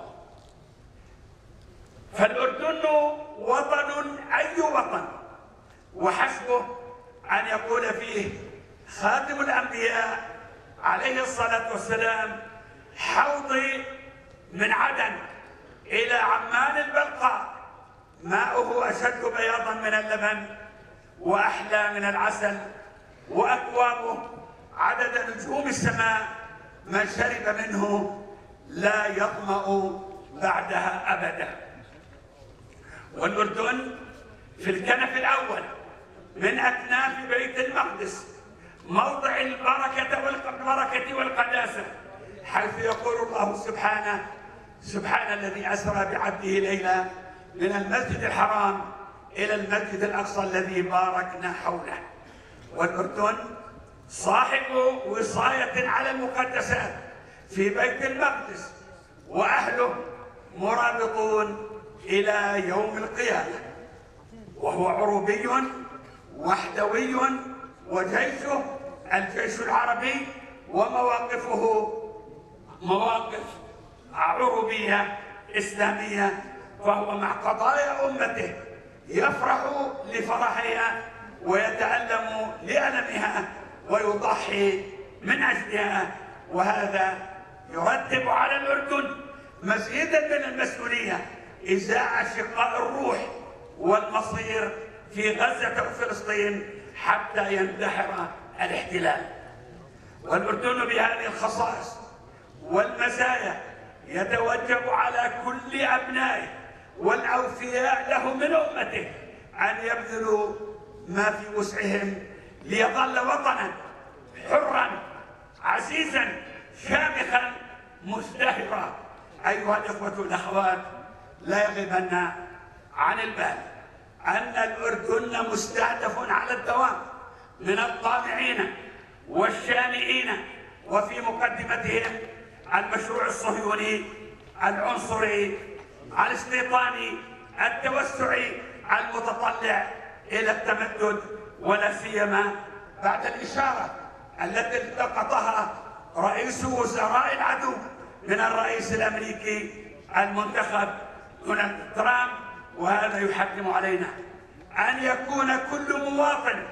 فالأردن وطن أي وطن، وحسبه أن يقول فيه خاتم الأنبياء عليه الصلاة والسلام: حوضي من عدن إلى عمان البلقاء ماؤه أشد بياضا من اللبن وأحلى من العسل، وأكوابه عدد نجوم السماء، من شرب منه لا يظمأ بعدها أبدا. والأردن في الكنف الأول من أكناف بيت المقدس، موضع البركة والقداسة، حيث يقول الله سبحانه: سبحان الذي أسرى بعبده ليلا من المسجد الحرام إلى المسجد الأقصى الذي باركنا حوله. والأردن صاحب وصاية على المقدسات في بيت المقدس، وأهله مرابطون إلى يوم القيامة، وهو عروبي وحدوي وجيشه الجيش العربي، ومواقفه مواقف عربية إسلامية، فهو مع قضايا أمته يفرح لفرحها ويتألم لألمها ويضحي من أجلها. وهذا يرتب على الأردن مزيدا من المسؤولية إزاء أشقاء الروح والمصير في غزة وفلسطين حتى يندحر الاحتلال. والأردن بهذه الخصائص والمزايا يتوجب على كل أبنائه والأوفياء له من أمته أن يبذلوا ما في وسعهم ليظل وطنا حرا عزيزا شامخا مزدهرا. أيها الإخوة والأخوات، لا يغيبن عن البال أن الأردن مستهدف على الدوام من الطامعين والشانئين، وفي مقدمتهم المشروع الصهيوني العنصري الاستيطاني التوسعي المتطلع إلى التمدد، ولا سيما بعد الإشارة التي التقطها رئيس وزراء العدو من الرئيس الأمريكي المنتخب دونالد ترامب. وهذا يحتم علينا أن يكون كل مواطن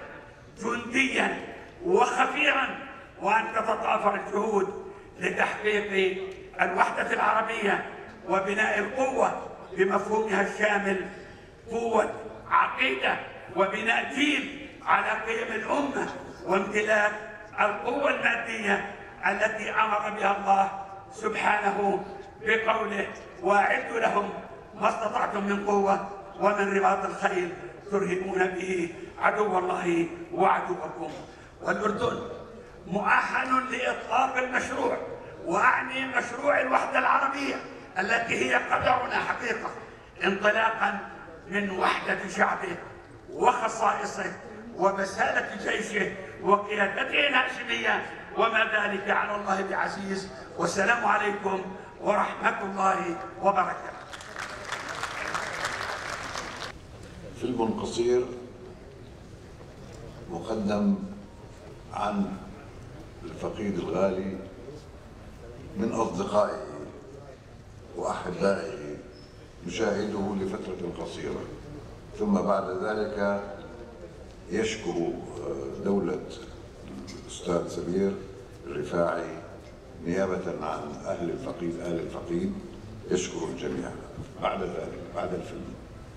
جنديا وخفيرا، وأن تتضافر الجهود لتحقيق الوحدة العربية وبناء القوة بمفهومها الشامل، قوة عقيدة وبناء جيل على قيم الأمة وامتلاك القوة المادية التي أمر بها الله سبحانه بقوله: وأعدوا لهم ما استطعتم من قوة ومن رباط الخيل ترهبون به عدو الله وعدوكم. والأردن مؤهل لإطلاق المشروع، وأعني مشروع الوحدة العربية التي هي قدرنا حقيقة، انطلاقا من وحدة شعبه وخصائصه وبسالة جيشه وقيادته الهاشمية، وما ذلك على الله بعزيز. والسلام عليكم ورحمة الله وبركاته. فيلم قصير مقدم عن الفقيد الغالي من أصدقائه وأحبائه، نشاهده لفترة قصيرة، ثم بعد ذلك يشكر دولة الأستاذ سمير الرفاعي نيابة عن أهل الفقيد يشكر الجميع بعد ذلك بعد الفيلم.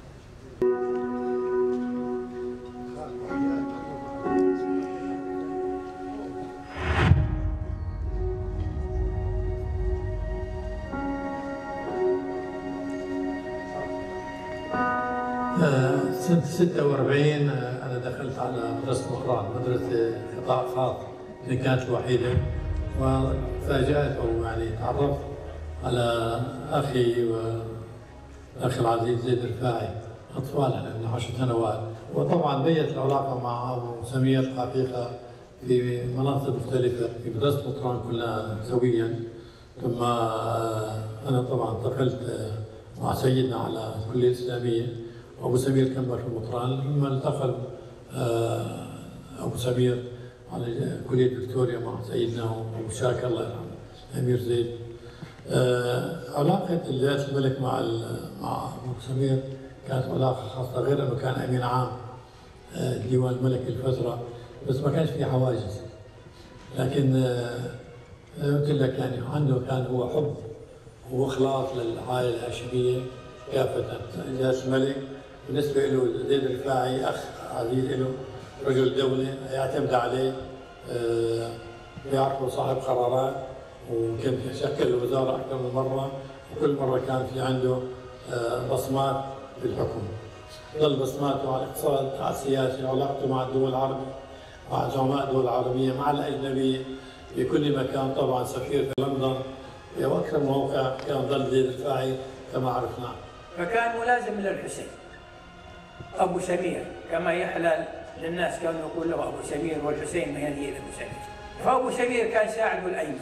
سنة 46 أنا دخلت على مدرسة مطران، مدرسة قطاع خاص اللي كانت الوحيدة، وفاجأت أو يعني تعرفت على أخي وأخي العزيز زيد الرفاعي، أطفال من 10 سنوات، وطبعا بيت العلاقة مع أبو سمير حقيقة في مناصب مختلفة في مدرسة مطران كلها سويا. ثم أنا طبعا انتقلت مع سيدنا على الكلية الإسلامية، وأبو سمير كمل في مطران، ثم انتقل أبو سمير على كلية فيكتوريا مع سيدنا وأبو شاكر الله يرحمه أمير زيد. علاقة جلالة الملك مع أبو سمير كانت علاقة خاصة، غير أنه كان أمين عام ديوان الملك الفترة، بس ما كانش في حواجز. لكن قلت لك يعني عنده كان هو حب وإخلاص للعائلة الهاشمية كافة. جلالة الملك بالنسبة له زيد الرفاعي أخ عزيز له، رجل دولة يعتمد عليه، بيعرفه صاحب قرارات، وكان شكل الوزارة أكثر من مرة، وكل مرة كان في عنده بصمات في الحكم. ظل بصماته على الاقتصاد، على السياسة، علاقته مع الدول العربية، مع زعماء الدول العربية، مع الأجنبية في كل مكان. طبعا سفير في لندن وأكثر موقع كان ظل زيد الرفاعي كما عرفنا. فكان ملازم للحسين أبو سمير، كما يحلى للناس كانوا يقول له أبو سمير، والحسين ما ينهي أبو سمير. فأبو سمير كان ساعده الأيمن،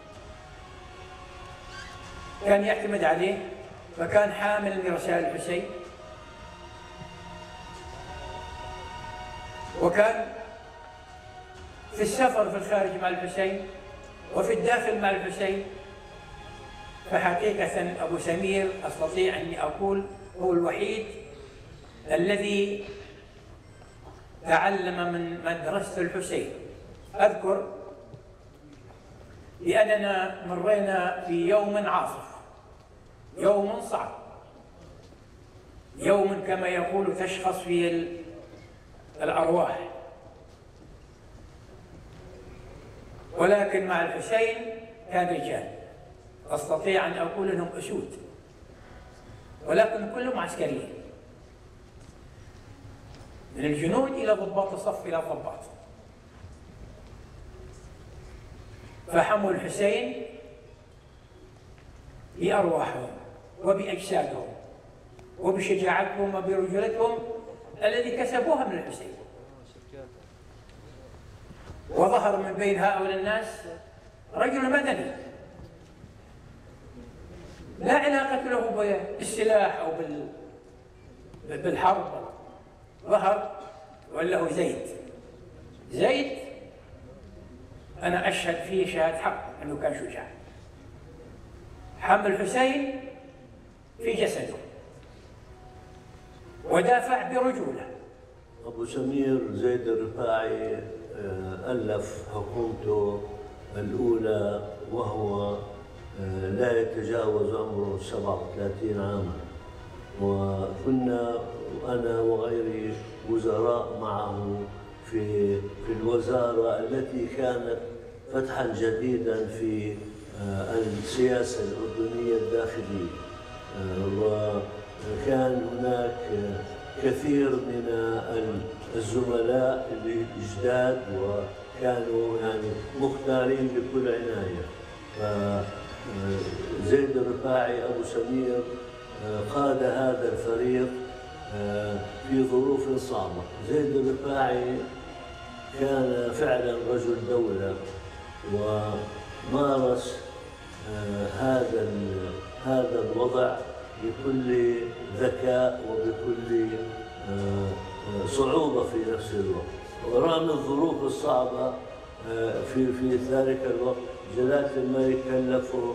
كان يعتمد عليه، فكان حامل لرسائل الحسين، وكان في السفر في الخارج مع الحسين وفي الداخل مع الحسين. فحقيقة أبو سمير أستطيع أني أقول هو الوحيد الذي تعلم من مدرسة الحسين. أذكر لأننا مرينا في يوم عاصف، يوم صعب، يوم كما يقول تشخص فيه الأرواح، ولكن مع الحسين كان رجال، أستطيع أن أقول أنهم أسود، ولكن كلهم عسكريين، من الجنود إلى ضباط الصف إلى الضباط. فحموا الحسين بأرواحهم وبأجسادهم وبشجاعتهم وبرجولتهم الذي كسبوها من الحسين. وظهر من بين هؤلاء الناس رجل مدني لا علاقة له بالسلاح أو بالحرب، ظهر وله زيد أنا أشهد فيه شهادة حق أنه كان شجاع، حمل الحسين في جسده ودافع برجولة. أبو سمير زيد الرفاعي ألف حكومته الأولى وهو لا يتجاوز عمره 37 عاما، وكنا أنا وغيري وزراء معه في الوزارة التي كانت فتحا جديدا في السياسة الأردنية الداخلية، وكان هناك كثير من الزملاء الجداد وكانوا يعني مختارين بكل عناية. فزيد الرفاعي أبو سمير قاد هذا الفريق في ظروف صعبة. زيد الرفاعي كان فعلا رجل دولة ومارس هذا الوضع بكل ذكاء وبكل صعوبة في نفس الوقت، ورغم الظروف الصعبة في ذلك الوقت جلالة الملك كلفه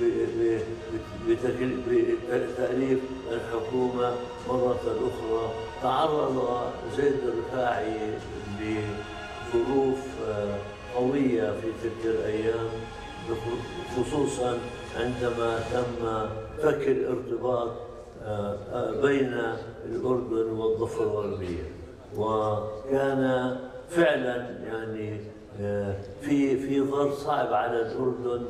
بتأليف الحكومة مرة أخرى. تعرض زيد الرفاعي لظروف قوية في تلك الأيام، خصوصا عندما تم فك الارتباط بين الأردن والضفة الغربية، وكان فعلا يعني في ظرف صعب على الأردن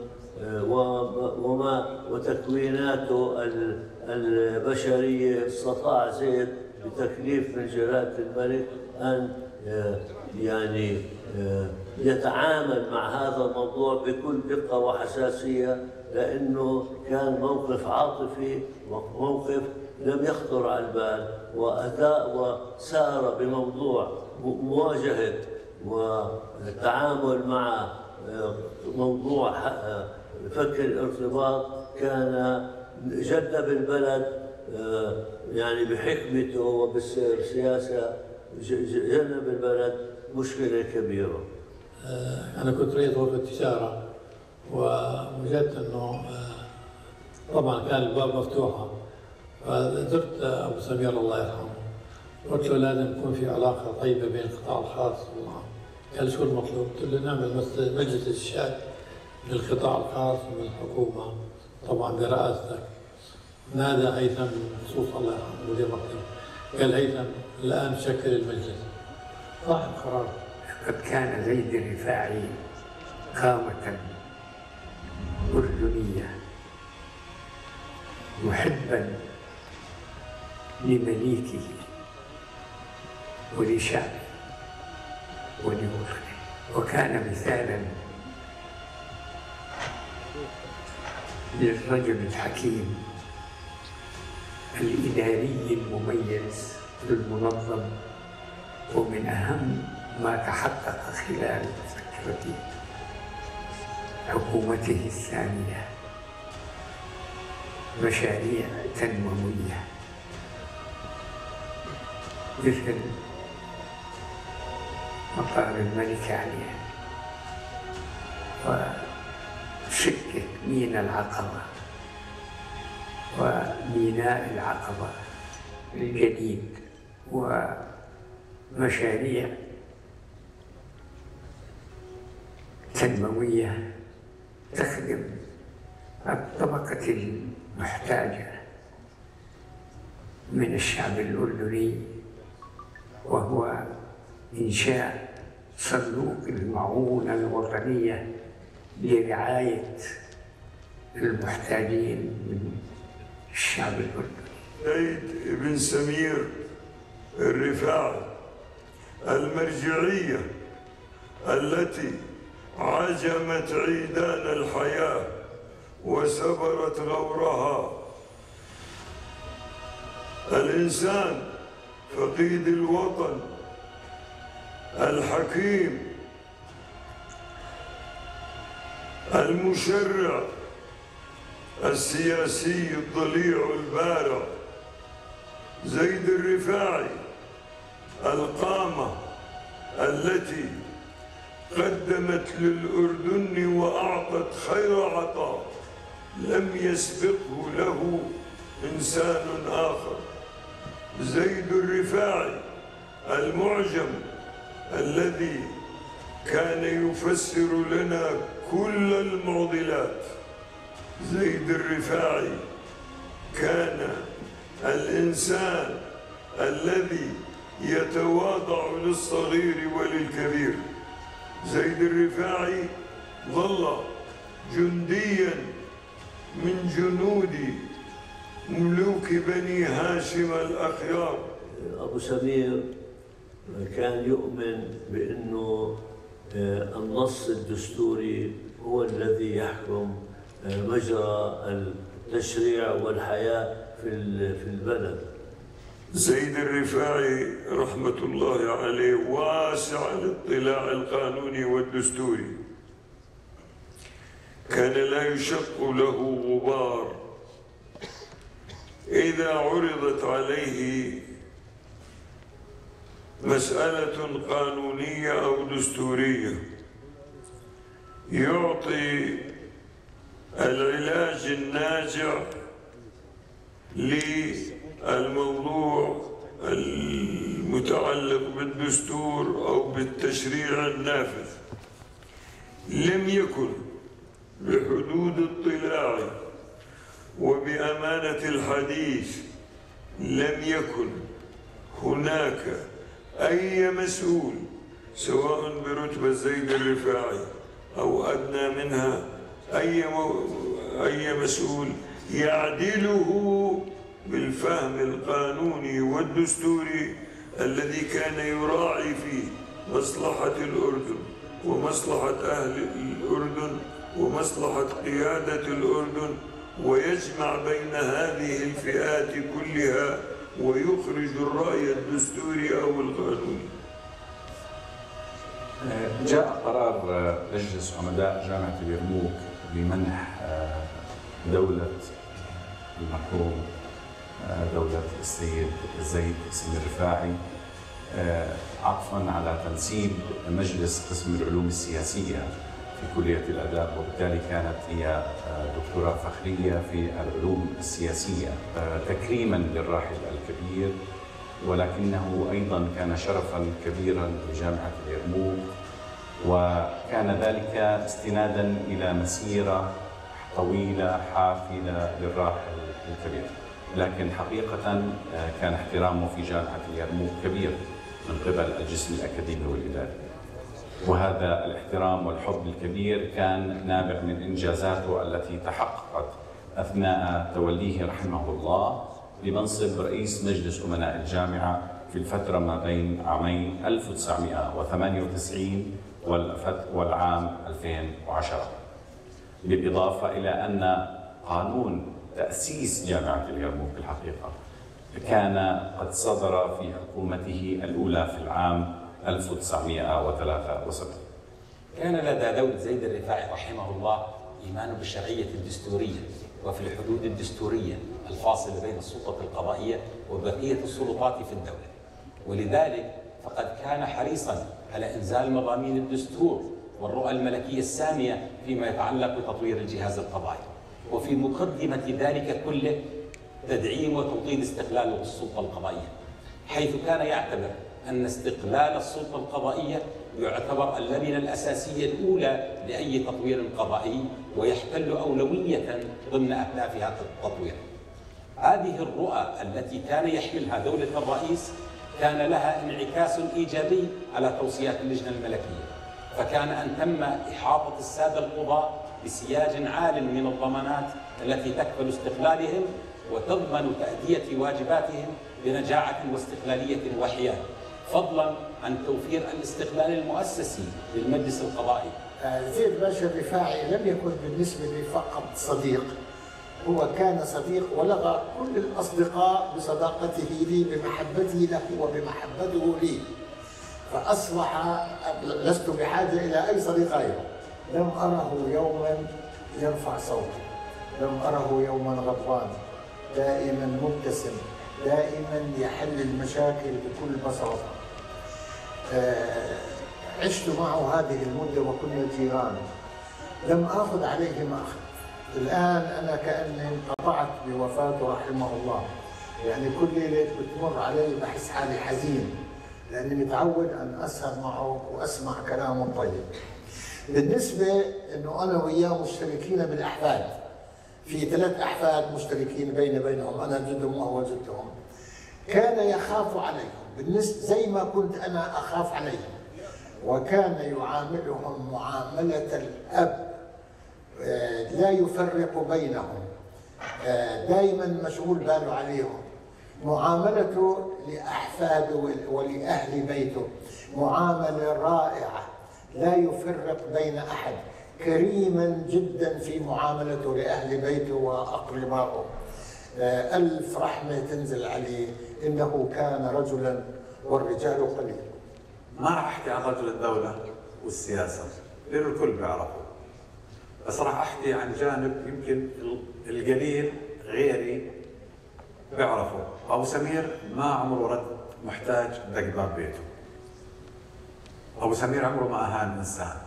وتكويناته البشرية. استطاع زيد بتكليف من جلالة الملك أن يعني يتعامل مع هذا الموضوع بكل دقة وحساسية، لأنه كان موقف عاطفي وموقف لم يخطر على البال، وسار بموضوع مواجهة والتعامل مع موضوع فك الارتباط. كان جذب البلد يعني بحكمته وبالسياسة، جنب البلد مشكلة كبيرة. أنا كنت رئيس غرفة التجارة ووجدت أنه طبعا كان الباب مفتوحة، فزرت أبو سمير الله يرحمه، قلت له لازم يكون في علاقة طيبة بين القطاع الخاص والعام. قال شو المطلوب؟ قلت له نعمل مجلس استشاري للقطاع الخاص ومن الحكومة طبعا برئاستك. نادى هيثم خصوصا الله يرحمه مدير مكتب، قال هيثم الآن شكل المجلس، صاحب قرار. قد كان زيد الرفاعي قامة أردنية محبا لمليكه ولشعبه ولوطنه، وكان مثالا للرجل الحكيم الإداري المميز المنظم. ومن أهم ما تحقق خلال فترة حكومته الثانية مشاريع تنموية مثل مطار الملك علي وسكة ميناء العقبة وميناء العقبة الجديد ومشاريع تنموية تخدم الطبقة المحتاجة من الشعب الأردني، وهو إنشاء صندوق المعونة الوطنية لرعاية المحتاجين من الشعب الأردني. زيد بن سمير الرفاعي، المرجعية التي عجمت عيدان الحياة وسبرت غورها، الإنسان فقيد الوطن الحكيم المشرع السياسي الضليع البارع زيد الرفاعي، القامة التي قدمت للأردن وأعطت خير عطاء لم يسبقه له إنسان آخر. زيد الرفاعي المعجم الذي كان يفسر لنا كل المعضلات. زيد الرفاعي كان الإنسان الذي يتواضع للصغير وللكبير. زيد الرفاعي ظل جنديا من جنود ملوك بني هاشم الأخيار. أبو سمير كان يؤمن بأنه النص الدستوري هو الذي يحكم مجرى التشريع والحياة في البلد. زيد الرفاعي رحمة الله عليه واسع الاطلاع القانوني والدستوري، كان لا يشق له غبار إذا عرضت عليه مسألة قانونية أو دستورية، يعطي العلاج الناجع للموضوع المتعلق بالدستور أو بالتشريع النافذ. لم يكن بحدود اطلاعه وبأمانة الحديث لم يكن هناك أي مسؤول سواء برتبة زيد الرفاعي أو أدنى منها أي مسؤول يعدله بالفهم القانوني والدستوري الذي كان يراعي فيه مصلحة الأردن ومصلحة أهل الأردن ومصلحة قيادة الأردن، ويجمع بين هذه الفئات كلها ويخرج الرأي الدستوري أو القانوني. جاء قرار مجلس عمداء جامعة اليرموك بمنح دولة المرحوم دولة السيد زيد الرفاعي عطفا على تنسيب مجلس قسم العلوم السياسية في كلية الآداب، وبالتالي كانت هي دكتوراه فخرية في العلوم السياسية تكريما للراحل الكبير، ولكنه أيضا كان شرفا كبيرا لجامعة اليرموك، وكان ذلك استنادا إلى مسيرة طويلة حافلة للراحل الكبير. لكن حقيقة كان احترامه في جامعة اليرموك كبير من قبل الجسم الأكاديمي والإداري، وهذا الاحترام والحب الكبير كان نابع من إنجازاته التي تحققت أثناء توليه رحمه الله لمنصب رئيس مجلس أمناء الجامعة في الفترة ما بين عامين 1998 والعام 2010، بالإضافة إلى أن قانون تأسيس جامعة اليرموك الحقيقة كان قد صدر في حكومته الأولى في العام 1973. كان لدى دولة زيد الرفاعي رحمه الله إيمان بالشرعية الدستورية وفي الحدود الدستورية الفاصلة بين السلطة القضائية وبقية السلطات في الدولة، ولذلك فقد كان حريصا على إنزال مضامين الدستور والرؤى الملكية السامية فيما يتعلق بتطوير الجهاز القضائي، وفي مقدمة ذلك كله تدعيم وتوطيد استقلال السلطة القضائية، حيث كان يعتبر أن استقلال السلطة القضائية يعتبر اللبنة الأساسية الأولى لأي تطوير قضائي، ويحتل أولوية ضمن أهداف هذا التطوير. هذه الرؤى التي كان يحملها دولة الرئيس كان لها انعكاس إيجابي على توصيات اللجنة الملكية، فكان أن تم إحاطة السادة القضاة بسياج عال من الضمانات التي تكفل استقلالهم وتضمن تأدية واجباتهم بنجاعة واستقلالية وحياد، فضلا عن توفير الاستقلال المؤسسي للمجلس القضائي. زيد باشا الرفاعي لم يكن بالنسبة لي فقط صديق، هو كان صديق ولغى كل الأصدقاء بصداقته لي، بمحبته له وبمحبته لي، فأصبح لست بحاجة إلى أي صديق غيره. لم أره يوما يرفع صوته، لم أره يوما غضبان، دائما مبتسم، دائما يحل المشاكل بكل بساطة. عشت معه هذه المدة وكنا جيران، لم آخذ عليه ما أخذ. الآن أنا كأني انقطعت بوفاته رحمه الله، يعني كل ليلة بتمر علي بحس حالي حزين، لأني متعود أن أسهر معه وأسمع كلامه طيب. بالنسبة أنه أنا وياه مشتركين بالأحفاد، في 3 أحفاد مشتركين بينهم، أنا جدهم وهو جدهم. كان يخاف عليهم بالنسبة زي ما كنت أنا أخاف عليهم، وكان يعاملهم معاملة الأب، لا يفرق بينهم، دائما مشغول باله عليهم. معاملته لأحفاده ولأهل بيته معاملة رائعة، لا يفرق بين أحد، كريما جدا في معاملته لأهل بيته وأقربائه. ألف رحمة تنزل عليه، إنه كان رجلا والرجال قليل. ما راح أحكي عن رجل الدولة والسياسة لأنه الكل بيعرفه، بس راح أحكي عن جانب يمكن القليل غيري بيعرفه. أبو سمير ما عمره رد محتاج دق باب بيته. أبو سمير عمره ما أهان إنسان.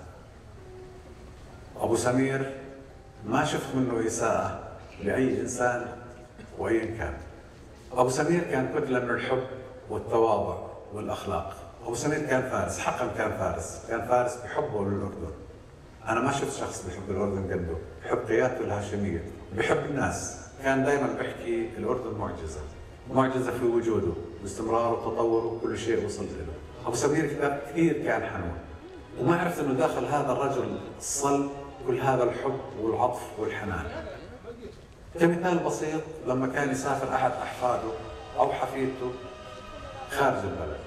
أبو سمير ما شفت منه إساءة لأي إنسان وأيا كان. أبو سمير كان كتلة من الحب والتواضع والأخلاق. أبو سمير كان فارس، حقا كان فارس، كان فارس بحبه للأردن. أنا ما شفت شخص بحب الأردن قده، بحب قيادته الهاشمية، بحب الناس. كان دائما بحكي الأردن معجزة، معجزة في وجوده واستمراره وتطوره وكل شيء وصل له. أبو سمير كثير كان حنون، وما عرفت إنه داخل هذا الرجل الصلب كل هذا الحب والعطف والحنان. كمثال بسيط، لما كان يسافر أحد أحفاده أو حفيدته خارج البلد،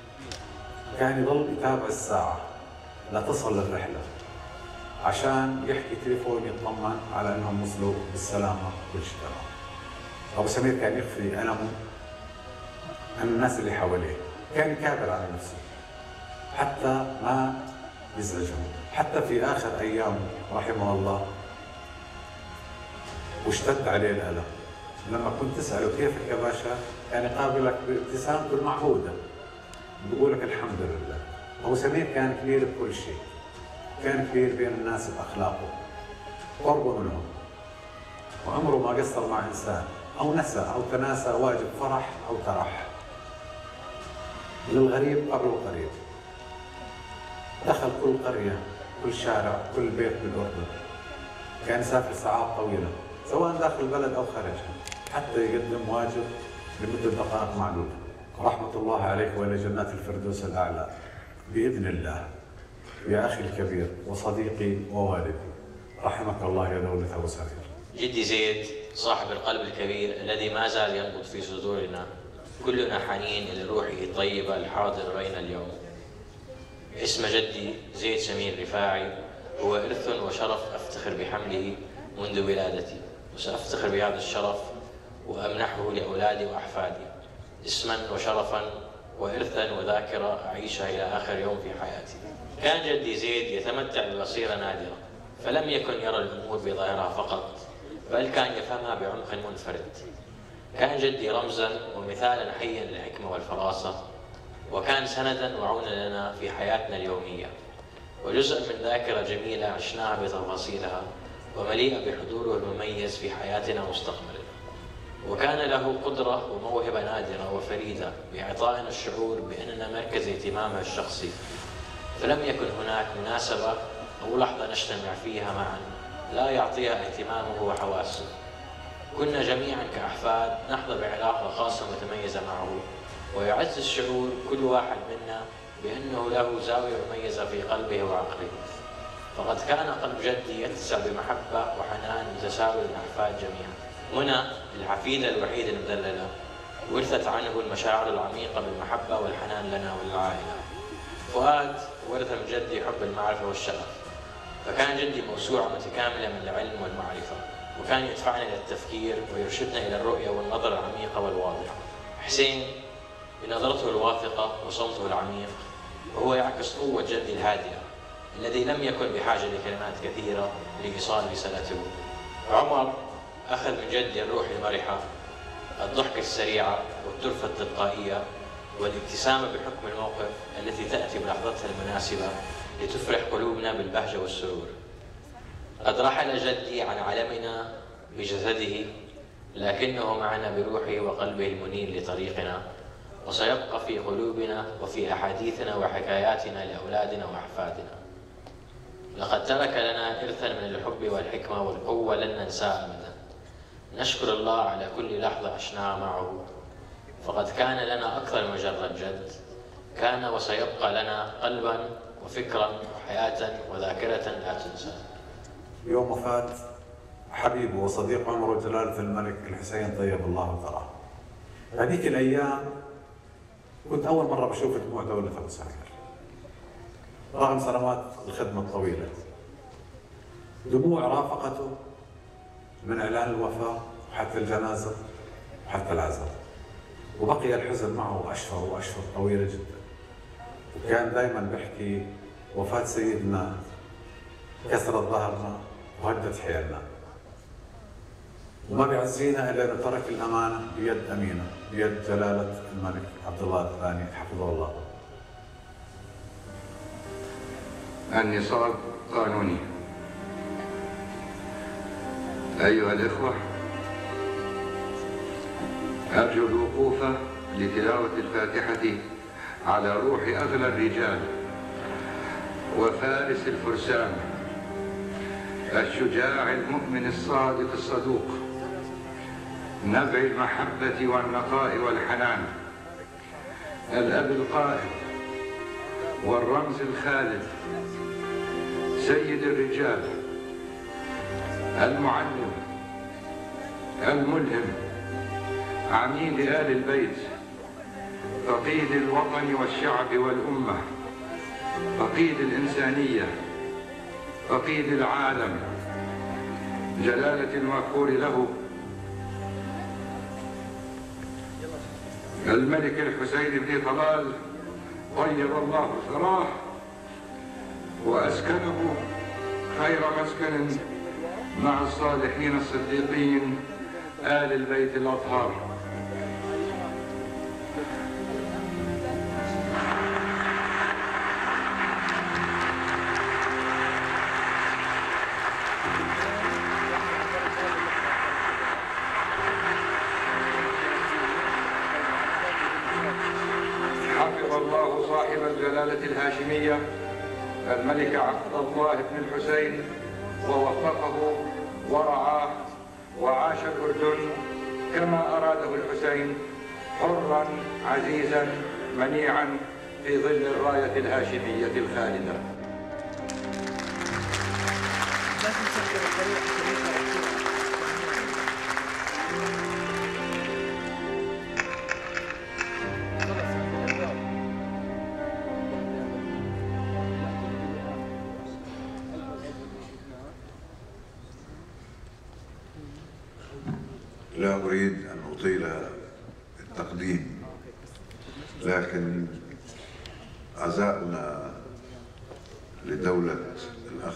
كان يضل يتابع الساعة لا تصل الرحلة عشان يحكي تليفون يطمن على انهم وصلوا بالسلامة وكل شيء تمام. أبو سمير كان يخفي ألمه عن الناس اللي حواليه، كان يكابر على نفسه حتى ما يزعجهم. حتى في آخر أيامه رحمه الله واشتد عليه الألم، لما كنت تسأله كيفك يا باشا كان يقابلك بابتسامته المعهودة، بيقول لك الحمد لله. أبو سمير كان كبير بكل شيء، كان كبير بين الناس بأخلاقه، قربه منهم، وعمره ما قصر مع إنسان أو نسى أو تناسى واجب فرح أو ترح. للغريب قبل القريب، دخل كل قرية، كل شارع، كل بيت بالأردن، كان يسافر ساعات طويلة سواء داخل البلد أو خارجها حتى يقدم واجب لمدة دقائق معدودة. رحمة الله عليك وإلى جنات الفردوس الأعلى بإذن الله. يا أخي الكبير وصديقي ووالدي، رحمك الله يا دولة أبو سمير. جدي زيد صاحب القلب الكبير الذي ما زال ينبض في صدورنا، كلنا حنين إلى روحه الطيبة الحاضر بين اليوم. اسم جدي زيد سمير رفاعي هو إرث وشرف أفتخر بحمله منذ ولادتي، وسأفتخر بهذا الشرف وأمنحه لأولادي وأحفادي، اسما وشرفا وإرثا وذاكرة أعيشها إلى آخر يوم في حياتي. كان جدي زيد يتمتع ببصيرة نادرة، فلم يكن يرى الأمور بظاهرها فقط، بل كان يفهمها بعمق منفرد. كان جدي رمزا ومثالا حيا للحكمة والفراسة، وكان سندا وعونا لنا في حياتنا اليومية، وجزء من ذاكرة جميلة عشناها بتفاصيلها ومليئة بحضوره المميز في حياتنا ومستقبلنا. وكان له قدرة وموهبة نادرة وفريدة بإعطائنا الشعور بأننا مركز اهتمامه الشخصي، فلم يكن هناك مناسبة أو لحظة نجتمع فيها معا لا يعطيها اهتمامه وحواسه. كنا جميعا كأحفاد نحظى بعلاقة خاصة متميزة معه، ويعز الشعور كل واحد منا بأنه له زاوية مميزة في قلبه وعقله. فقد كان قلب جدي يتسع بمحبة وحنان متساوي للأحفاد جميعا. منى الحفيدة الوحيدة المدللة ورثت عنه المشاعر العميقة بالمحبة والحنان لنا وللعائلة. فؤاد ورث من جدي حب المعرفة والشغف، فكان جدي موسوعة متكاملة من العلم والمعرفة، وكان يدفعنا إلى التفكير ويرشدنا إلى الرؤية والنظرة العميقة والواضحة. حسين بنظرته الواثقة وصمته العميق، وهو يعكس قوة جدي الهادئة الذي لم يكن بحاجة لكلمات كثيرة لإيصال رسالته. عمر أخذ من جدي الروح المرحة، الضحكة السريعة والترفة التلقائية والابتسامة بحكم الموقف التي تأتي بلحظتها المناسبة لتفرح قلوبنا بالبهجة والسرور. قد رحل جدي عن عالمنا بجسده، لكنه معنا بروحه وقلبه المنير لطريقنا، وسيبقى في قلوبنا وفي أحاديثنا وحكاياتنا لأولادنا وأحفادنا. لقد ترك لنا إرثا من الحب والحكمة والقوة لن ننساه أبدا. نشكر الله على كل لحظة عشناها معه، فقد كان لنا أكثر من مجرد جد، كان وسيبقى لنا قلبا وفكرا وحياة وذاكرة لا تنسى. يوم وفاة حبيبه وصديق عمره جلالة الملك الحسين طيب الله ثراه. هذيك الأيام كنت أول مرة بشوف دموع دولة أبو سعيد رغم سنوات الخدمة الطويلة. دموع رافقته من إعلان الوفاة وحتى الجنازة وحتى العزاء، وبقي الحزن معه أشهر وأشهر طويلة جدا. وكان دائما بيحكي وفاة سيدنا كسرت ظهرنا وهدت حيلنا، وما بيعزينا إلا أنه ترك الأمانة بيد أمينة، بيد جلالة الملك عبد الله الثاني حفظه الله. النصاب قانوني. أيها الإخوة، أرجو الوقوف لتلاوة الفاتحة على روح أغلى الرجال وفارس الفرسان، الشجاع المؤمن الصادق الصدوق، نبع المحبة والنقاء والحنان، الأب القائد والرمز الخالد، سيد الرجال، المعلم، الملهم، عميد آل البيت، فقيد الوطن والشعب والأمة، فقيد الإنسانية، فقيد العالم، جلالة المغفور له الملك الحسين بن طلال طيب الله ثراه وأسكنه خير مسكن مع الصالحين الصديقين آل البيت الأطهار. حفظ الله صاحب الجلالة الهاشمية الملك عبد الله بن الحسين ووفقه ورعاه، وعاش الأردن كما أراده الحسين، حرا عزيزا منيعا في ظل الراية الهاشمية الخالدة. لا أريد أن أطيل التقديم، لكن عزاؤنا لدولة الأخ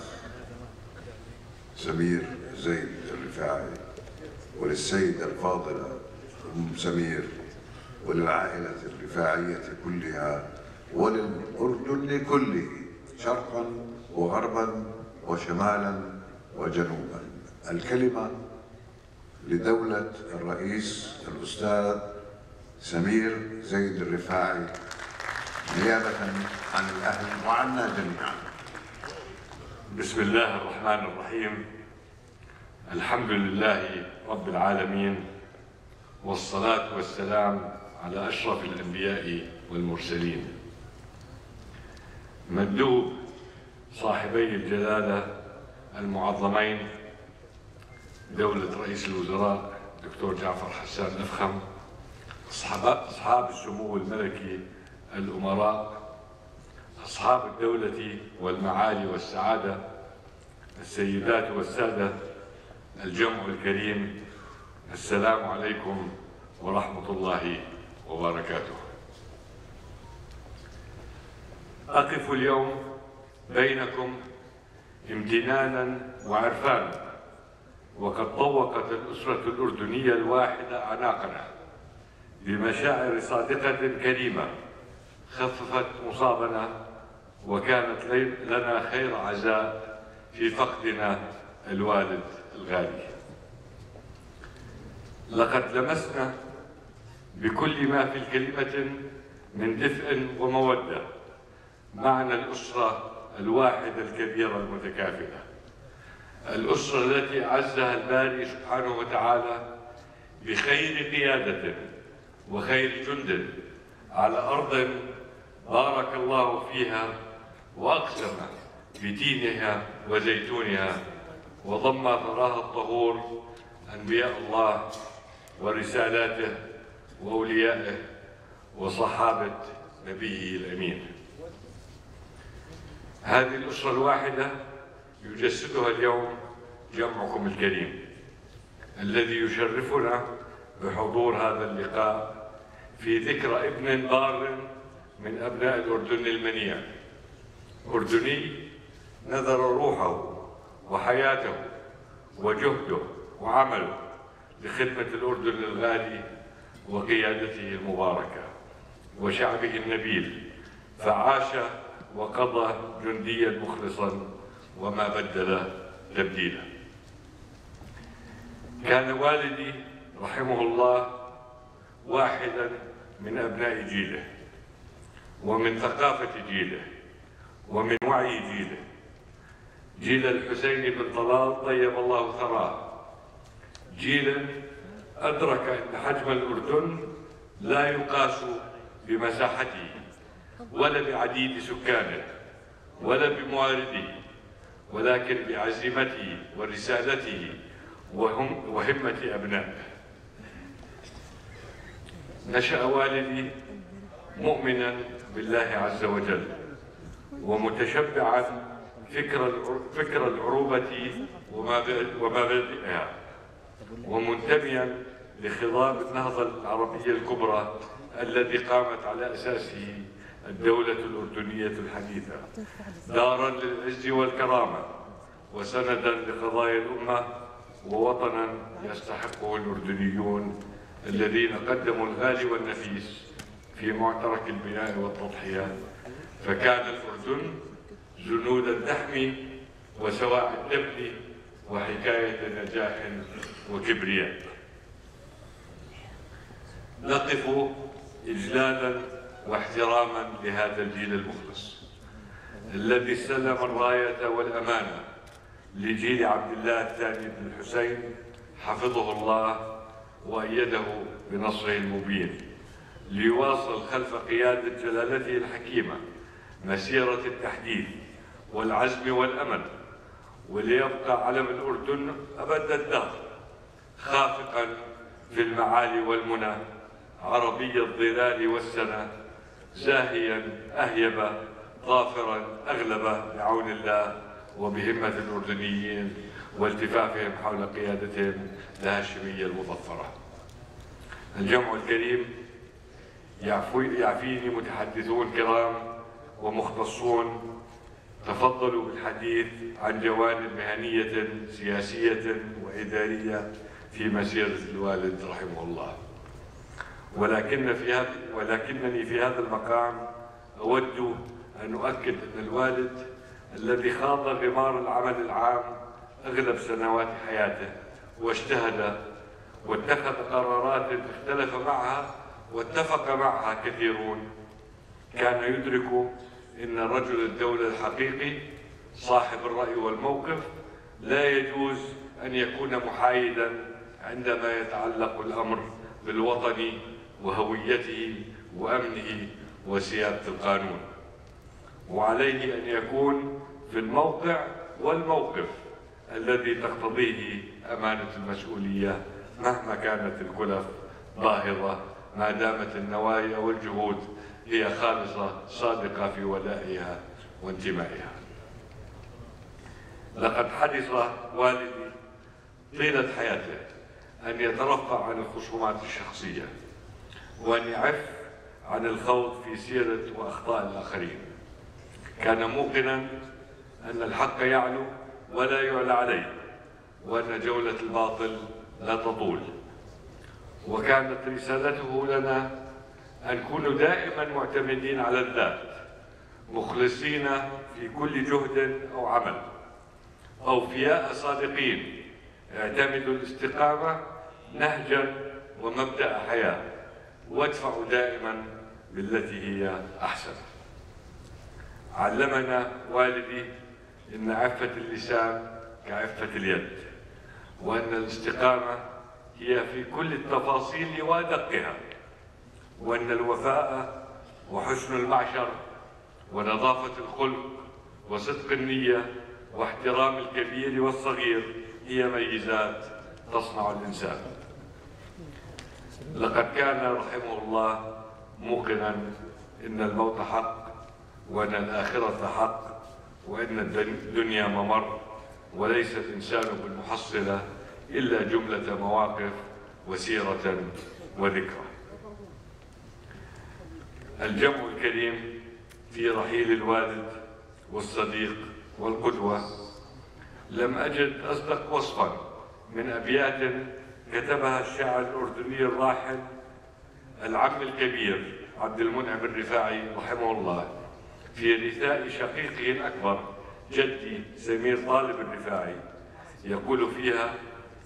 سمير زيد الرفاعي وللسيدة الفاضلة أم سمير وللعائلة الرفاعية كلها وللأردن كله شرقا وغربا وشمالا وجنوبا. الكلمة لدولة الرئيس الأستاذ سمير زيد الرفاعي نيابة عن الأهل وعنا جميعا. بسم الله الرحمن الرحيم. الحمد لله رب العالمين، والصلاة والسلام على أشرف الأنبياء والمرسلين. مندوب صاحبي الجلالة المعظمين دولة رئيس الوزراء دكتور جعفر حسان الأفخم، أصحاب السمو الملكي الأمراء، أصحاب الدولة والمعالي والسعادة، السيدات والسادة، الجمع الكريم، السلام عليكم ورحمة الله وبركاته. أقف اليوم بينكم امتنانا وعرفانا، وقد طوقت الأسرة الأردنية الواحدة أعناقنا بمشاعر صادقة كريمة خففت مصابنا، وكانت لنا خير عزاء في فقدنا الوالد الغالي. لقد لمسنا بكل ما في الكلمة من دفء ومودة معنى الأسرة الواحدة الكبيرة المتكافلة، الأسرة التي أعزها الباري سبحانه وتعالى بخير قيادة وخير جند على أرض بارك الله فيها وأقسم بتينها وزيتونها، وضم ثراها الطهور أنبياء الله ورسالاته وأوليائه وصحابة نبيه الأمين. هذه الأسرة الواحدة يجسدها اليوم جمعكم الكريم الذي يشرفنا بحضور هذا اللقاء في ذكرى ابن بار من أبناء الأردن المنيع، أردني نذر روحه وحياته وجهده وعمله لخدمة الأردن الغالي وقيادته المباركة وشعبه النبيل، فعاش وقضى جنديا مخلصا وما بدل تبديلا. كان والدي رحمه الله واحدا من أبناء جيله ومن ثقافة جيله ومن وعي جيله، جيل الحسين بن طلال طيب الله ثراه، جيلا أدرك أن حجم الأردن لا يقاس بمساحته ولا بعديد سكانه ولا بموارده، ولكن بعزيمته ورسالته وهمة أبنائه. نشأ والدي مؤمنا بالله عز وجل ومتشبعا فكر العروبة ومبادئها، ومنتميا لخضاب النهضة العربية الكبرى الذي قامت على أساسه الدولة الأردنية الحديثة، دارا للعز والكرامة وسندا لقضايا الأمة ووطنا يستحقه الأردنيون الذين قدموا الغالي والنفيس في معترك البناء والتضحية، فكان الأردن جنودا تحمي وسواعد تبني وحكاية نجاح وكبرياء. نقف إجلالا واحتراما لهذا الجيل المخلص الذي سلم الراية والأمانة لجيل عبد الله الثاني بن الحسين حفظه الله وأيده بنصره المبين، ليواصل خلف قيادة جلالته الحكيمة مسيرة التحديث والعزم والأمل، وليبقى علم الأردن أبد الدهر خافقا في المعالي والمنى، عربي الظلال والسنة، زاهيا أهيب ظافرا أغلب بعون الله وبهمة الأردنيين والتفافهم حول قيادتهم الهاشمية المظفرة. الجمع الكريم يعفيني متحدثون كرام ومختصون تفضلوا بالحديث عن جوانب مهنية سياسية وإدارية في مسيرة الوالد رحمه الله، ولكنني في هذا المقام أود أن أؤكد أن الوالد الذي خاض غمار العمل العام أغلب سنوات حياته واجتهد واتخذ قرارات اختلف معها واتفق معها كثيرون، كان يدرك أن رجل الدولة الحقيقي صاحب الرأي والموقف لا يجوز أن يكون محايدا عندما يتعلق الأمر بالوطن وهويته وأمنه وسيادة القانون، وعليه أن يكون في الموقع والموقف الذي تقتضيه أمانة المسؤولية مهما كانت الكلف باهظة، ما دامت النوايا والجهود هي خالصة صادقة في ولائها وانتمائها. لقد حرص والدي طيلة حياته أن يترفع عن الخصومات الشخصية وأن يعف عن الخوض في سيرة وأخطاء الآخرين. كان موقنا أن الحق يعلو ولا يعلى عليه، وأن جولة الباطل لا تطول. وكانت رسالته لنا أن نكون دائما معتمدين على الذات، مخلصين في كل جهد أو عمل، أوفياء صادقين، اعتمدوا الاستقامة نهجا ومبدأ حياة، وادفعوا دائما بالتي هي أحسن. علمنا والدي أن عفة اللسان كعفة اليد، وأن الاستقامة هي في كل التفاصيل وأدقها، وأن الوفاء وحسن المعشر ونظافة الخلق وصدق النية واحترام الكبير والصغير هي ميزات تصنع الإنسان. لقد كان رحمه الله موقنا إن الموت حق، وأن الآخرة حق، وأن الدنيا ممر، وليس الإنسان بالمحصلة إلا جملة مواقف وسيرة وذكرى. الجمع الكريم في رحيل الوالد والصديق والقدوة لم أجد أصدق وصفا من أبيات كتبها الشاعر الأردني الراحل العم الكبير عبد المنعم الرفاعي رحمه الله في رثاء شقيقه الأكبر جدي سمير طالب الرفاعي، يقول فيها: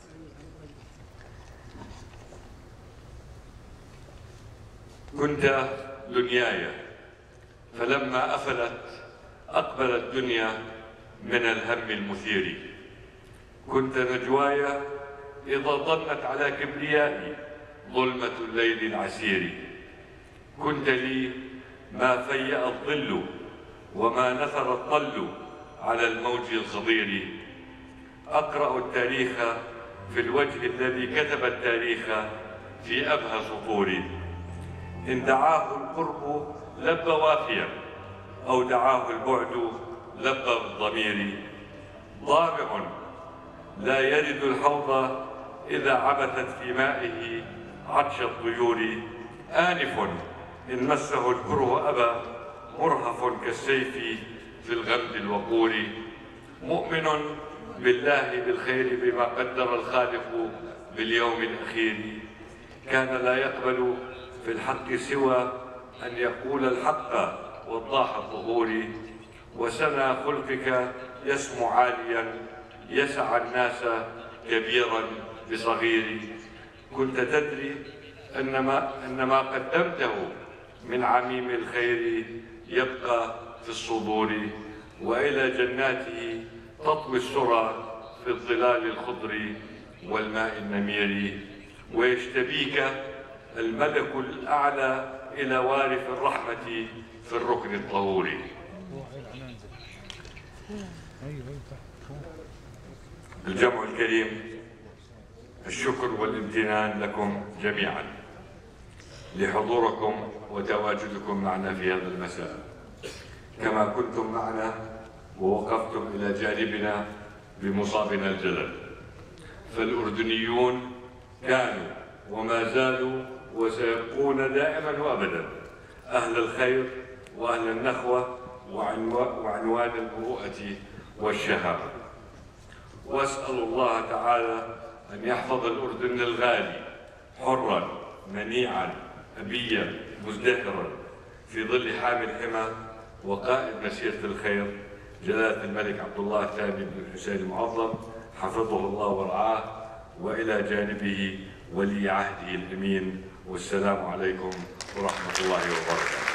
كنت دنياي فلما أفلت أقبلت الدنيا من الهم المثير، كنت نجواي إذا ضنت على كبريائي ظلمة الليل العسير، كنت لي ما فيأ الظل وما نثر الطل على الموج الخضير، أقرأ التاريخ في الوجه الذي كتب التاريخ في أبهى سطوري، إن دعاه القرب لب وافيا أو دعاه البعد لب بالضمير، ضامع لا يرد الحوض إذا عبثت في مائه عطش الطيور، آنف إن مسه الكره أبى مرهف كالسيف في الغمد الوقور، مؤمن بالله بالخير بما قدر الخالق باليوم الأخير، كان لا يقبل في الحق سوى أن يقول الحق وضاح الظهور، وسنى خلقك يسمو عاليا يسعى الناس كبيرا بصغير، كنت تدري أن ما قدمته من عميم الخير يبقى في الصدور، وإلى جناته تطوي السرى في الظلال الخضر والماء النمير، ويجتبيك الملك الأعلى إلى وارث الرحمة في الركن الطهور. الجمع الكريم، الشكر والامتنان لكم جميعا لحضوركم وتواجدكم معنا في هذا المساء، كما كنتم معنا ووقفتم إلى جانبنا بمصابنا الجلل. فالأردنيون كانوا وما زالوا وسيبقون دائما وأبدا أهل الخير وأهل النخوة وعنوان المروءة والشهامة. وأسأل الله تعالى أن يحفظ الأردن الغالي حرا منيعا أبيا مزدهرا في ظل حامي الحمى وقائد مسيرة الخير جلالة الملك عبد الله الثاني بن الحسين المعظم حفظه الله ورعاه، وإلى جانبه ولي عهده الأمين. والسلام عليكم ورحمة الله وبركاته.